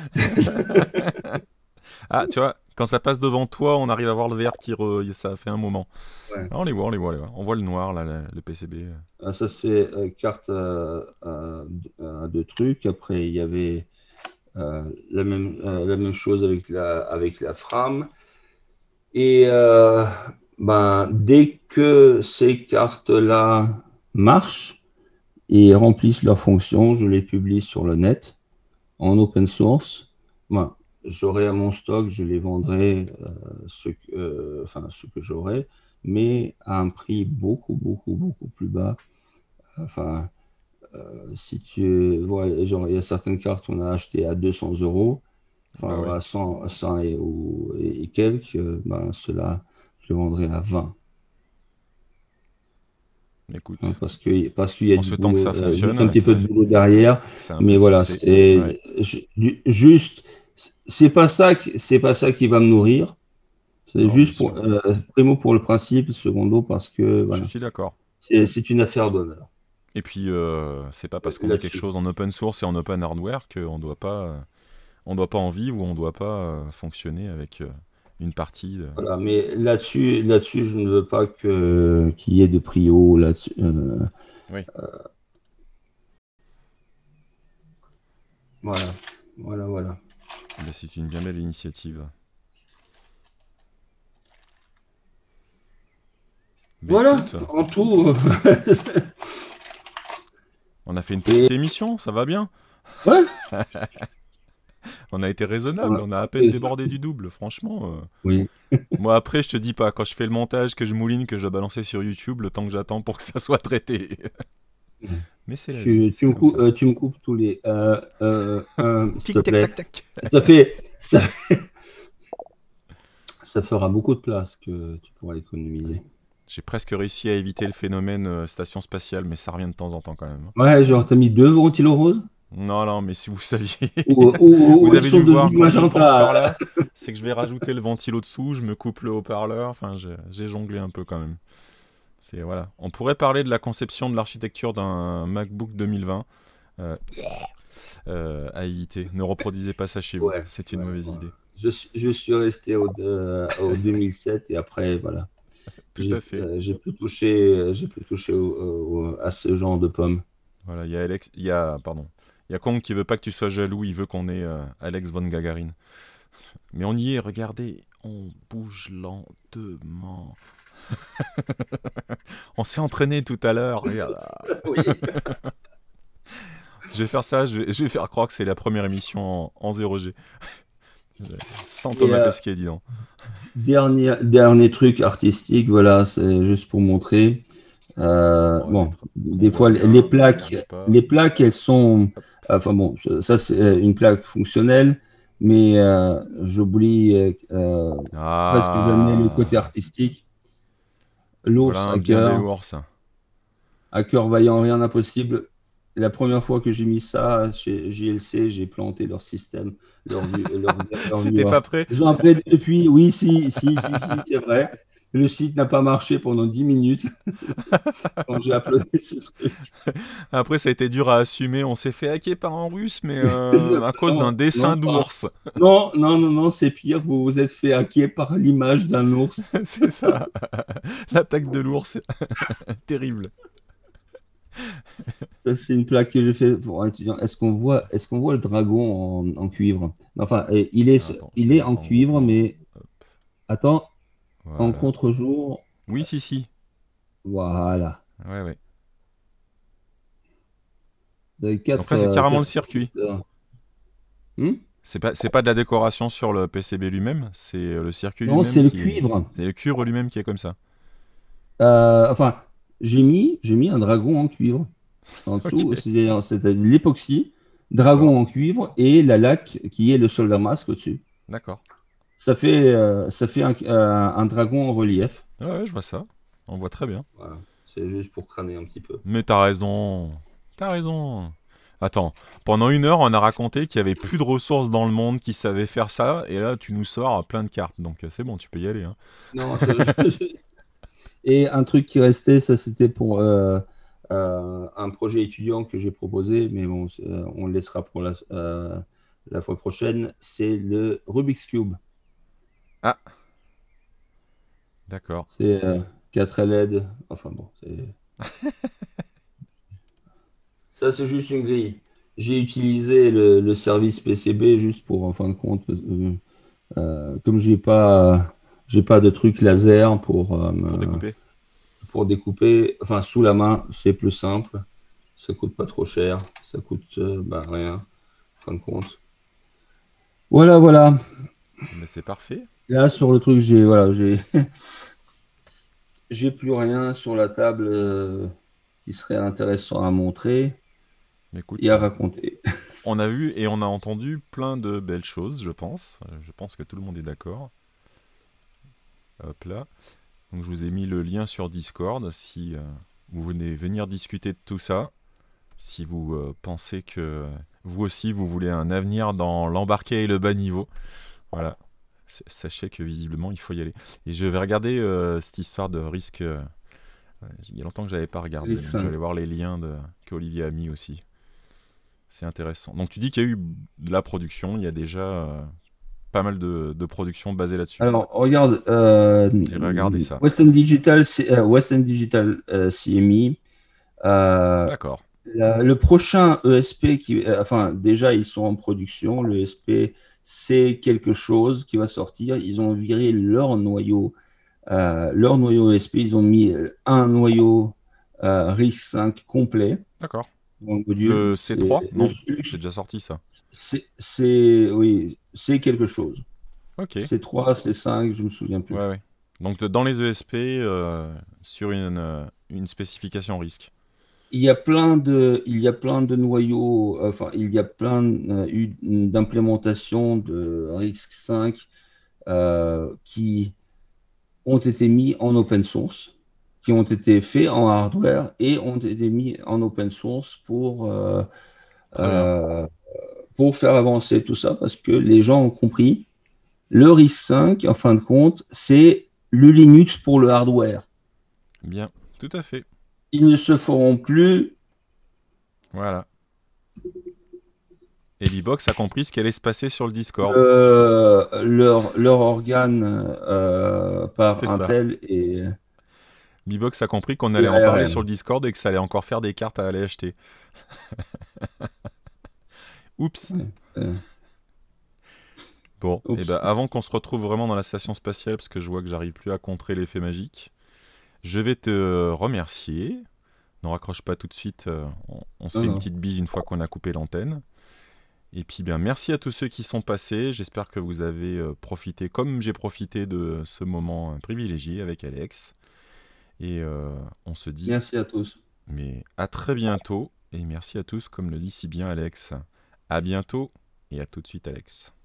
Ah, tu vois, quand ça passe devant toi, on arrive à voir le vert qui re... ça fait un moment. Ouais. Ah, on les voit, on les voit, on les voit. On voit le noir là, le, le P C B. Ah, ça, c'est euh, carte euh, euh, de, de trucs. Après, il y avait euh, la même, euh, la même chose avec la, avec la FRAM. Et euh, ben, dès que ces cartes-là marchent et remplissent leurs fonctions, je les publie sur le net en open source. Ben, j'aurai à mon stock, je les vendrai, euh, ce, que, euh, enfin, ce que j'aurai, mais à un prix beaucoup, beaucoup, beaucoup plus bas. Enfin, euh, si tu vois, genre, il y a certaines cartes qu'on a achetées à deux cents euros, Bah enfin oui. à cent, à cent et, ou- et quelques, euh, ben, cela, je le vendrai à vingt. Hein, Écoute, parce que, parce qu'il y a en du souhaitant que boulot, ça euh, fonctionne, juste un euh, que petit peu ça, de boulot derrière. que ça a un peu Mais de voilà, succès. Ouais. c'est ju- juste, c'est pas ça, qui- c'est pas ça qui va me nourrir. C'est Non, bien juste pour, sûr. euh, primo pour le principe, secondo parce que Je voilà, suis d'accord. c'est c'est une affaire d'honneur Et puis, euh, c'est pas euh, parce qu'on met quelque là-dessus. chose en open source et en open hardware qu'on doit pas, euh, on doit pas en vivre ou on doit pas euh, fonctionner avec euh, une partie. de- Voilà, mais là-dessus, là-dessus, je ne veux pas que qu'il y ait de prio là-dessus. Euh, Oui. Voilà, voilà, voilà. Mais c'est une bien belle initiative. Mais Voilà, écoute, en tout. on a fait une Et petite émission, ça va bien. ouais, On a été raisonnable, ouais, on a à peine après, débordé du double, franchement. euh. oui. Moi après, je te dis pas, quand je fais le montage, que je mouline, que je dois balancer sur YouTube, le temps que j'attends pour que ça soit traité. Mais c'est la vie, Tu, tu c'est me comme coupes, ça. euh, tu me coupes tous les euh, euh, un, s'il te Tic tac plaît. tac tac. Ça fait, ça, ça fera beaucoup de place que tu pourras économiser. J'ai presque réussi à éviter le phénomène euh, station spatiale, mais ça revient de temps en temps quand même. Ouais, genre, t'as mis deux ventilos roses Non, non, mais si vous saviez, ou, ou, vous ou ils avez sont dû voir devenus quand je penche par magenta. là, c'est que je vais rajouter le ventilo dessous, je me coupe le haut-parleur, enfin je- j'ai jonglé un peu quand même. C'est voilà. On pourrait parler de la conception de l'architecture d'un MacBook deux mille vingt euh, euh, à éviter. Ne reproduisez pas ça chez vous, Ouais, c'est une ouais, mauvaise ouais. idée. Je, suis- je suis resté au, euh, au deux mille sept et après, voilà. Tout à J'ai fait. euh, j'ai plus touché, j'ai plus touché au- au- à ce genre de pommes. Voilà, il y a Alex, il y a pardon, il y a Kong qui veut pas que tu sois jaloux, il veut qu'on ait euh, Alex von Gagarin. Mais on y est, regardez, on bouge lentement. On s'est entraîné tout à l'heure, regarde. Oui. Je vais faire ça, je vais, je vais faire croire que c'est la première émission en, en zéro G. Sans Et Thomas euh, Pesquet, dis donc. dernier, dernier truc artistique, voilà, c'est juste pour montrer. Euh, Oh, les bon, tra- on des voit fois, les bien, ne plaques, cherche pas. les plaques, elles sont, Hop. enfin bon, ça c'est une plaque fonctionnelle, mais euh, j'oublie euh, euh, presque jamais le côté Ah, artistique. voilà L'ours un à bien bel cœur, ours. à cœur vaillant, rien d'impossible. La première fois que j'ai mis ça chez J L C, j'ai planté leur système, leur, vue- leur, leur C'était viewer. pas prêt. Ils ont après, depuis, oui, si, si, si, si, c'est vrai. Le site n'a pas marché pendant dix minutes quand j'ai uploadé ce truc. Après, ça a été dur à assumer. On s'est fait hacker par un russe, mais euh, à cause d'un Non, non, dessin pas. d'ours. Non, non, non, non, c'est pire. Vous vous êtes fait hacker par l'image d'un ours. C'est ça. L'attaque de l'ours. Terrible. Ça, c'est une plaque que j'ai fait pour un étudiant. Est-ce qu'on voit, est-ce qu'on voit le dragon en, en cuivre? Enfin, eh, il Ah, est, attends, je il vais est mettre en en gros cuivre, plan. mais attends, en Voilà. contre-jour, Oui, si, si. voilà. Ouais, ouais. Vous avez Donc quatre, là, c'est euh, carrément le quatre circuit. capteurs. Hmm. C'est pas, c'est pas de la décoration sur le P C B lui-même, c'est le circuit Non, lui-même c'est le qui est. cuivre. C'est le cuivre lui-même qui est comme ça. Euh, enfin, j'ai mis, j'ai mis un dragon en cuivre. En dessous, Ok, c'est c'est de l'époxy, d'accord. dragon en cuivre et la laque qui est le soldat masque au-dessus. D'accord. Ça fait, euh, ça fait un, euh, un dragon en relief. Ouais, ouais, je vois ça. On voit très bien. Voilà. C'est juste pour crâner un petit peu. Mais t'as raison. T'as raison. Attends, pendant une heure, on a raconté qu'il y avait plus de ressources dans le monde qui savaient faire ça, et là, tu nous sors plein de cartes. Donc euh, c'est bon, tu peux y aller. Hein. Non, je- je- Et un truc qui restait, ça c'était pour euh, euh, un projet étudiant que j'ai proposé, mais bon, c'est- euh, on le laissera pour la, euh, la fois prochaine. C'est le Rubik's Cube. Ah, d'accord. C'est euh, quatre L E D. Enfin bon, c'est- ça c'est juste une grille. J'ai utilisé le, le service P C B juste pour, en fin de compte, euh, euh, comme j'ai pas, j'ai pas de truc laser pour, euh, Pour me- découper. pour découper, enfin sous la main, c'est plus simple. Ça coûte pas trop cher, ça coûte euh, ben, rien, en fin de compte. Voilà, voilà. Mais c'est parfait. Là sur le truc, j'ai voilà, j'ai j'ai plus rien sur la table euh, qui serait intéressant à montrer Mais et écoute, à euh, raconter. on a vu et on a entendu plein de belles choses, je pense. Euh, Je pense que tout le monde est d'accord. Hop là. Donc je vous ai mis le lien sur Discord si euh, vous venez venir discuter de tout ça. Si vous euh, pensez que vous aussi vous voulez un avenir dans l'embarqué et le bas niveau. Voilà. S- Sachez que visiblement il faut y aller. Et je vais regarder euh, cette histoire de risque. euh, il y a longtemps que j'avais pas regardé. Les Donc je vais cinq. aller voir les liens de, que Olivier a mis aussi. C'est intéressant. Donc tu dis qu'il y a eu de la production. Il y a déjà euh, pas mal de, de production basée là-dessus. Alors, regarde, euh, J'ai regardé ça. Western Digital, c'est- euh, Western Digital euh, C M I, euh, D'accord. La- le prochain E S P qui, euh, enfin, déjà, ils sont en production. Le E S P, c'est quelque chose qui va sortir. Ils ont viré leur noyau, euh, leur noyau E S P. Ils ont mis euh, un noyau euh, RISC cinq complet D'accord. dans le module. Le c C'est, trois Non, c'est déjà sorti ça. c'est, c'est- oui, c'est quelque chose. Ok. C'est trois, c'est cinq, je me souviens Ouais, plus. ouais. Donc dans les E S P, euh, sur une, euh, une spécification risque. Il y a plein de, il y a plein de noyaux, enfin, il y a plein euh, eu d'implémentations de RISC cinq euh, qui ont été mis en open source, qui ont été faits en hardware et ont été mis en open source pour, euh, Très bien. euh, pour faire avancer tout ça, parce que les gens ont compris, le RISC cinq, en fin de compte, c'est le Linux pour le hardware. Bien. Tout à fait. Ils ne se feront plus Voilà. Et Libox a compris ce qui allait se passer sur le Discord. euh, leur, leur organe euh, par C'est ça. Intel et, Libox a compris qu'on et allait en parler sur A R M. le Discord et que ça allait encore faire des cartes à aller acheter. Oups. Ouais. Euh, Bon, et ben oups. avant qu'on se retrouve vraiment dans la station spatiale, parce que je vois que j'arrive plus à contrer l'effet magique, je vais te remercier. Ne raccroche pas tout de suite, euh, on, on se Non, fait une non. petite bise une fois qu'on a coupé l'antenne. Et puis bien, merci à tous ceux qui sont passés. J'espère que vous avez euh, profité, comme j'ai profité de ce moment euh, privilégié avec Alex. Et euh, on se dit, Merci à tous. mais à très bientôt. Et merci à tous, comme le dit si bien Alex. À bientôt et à tout de suite, Alex.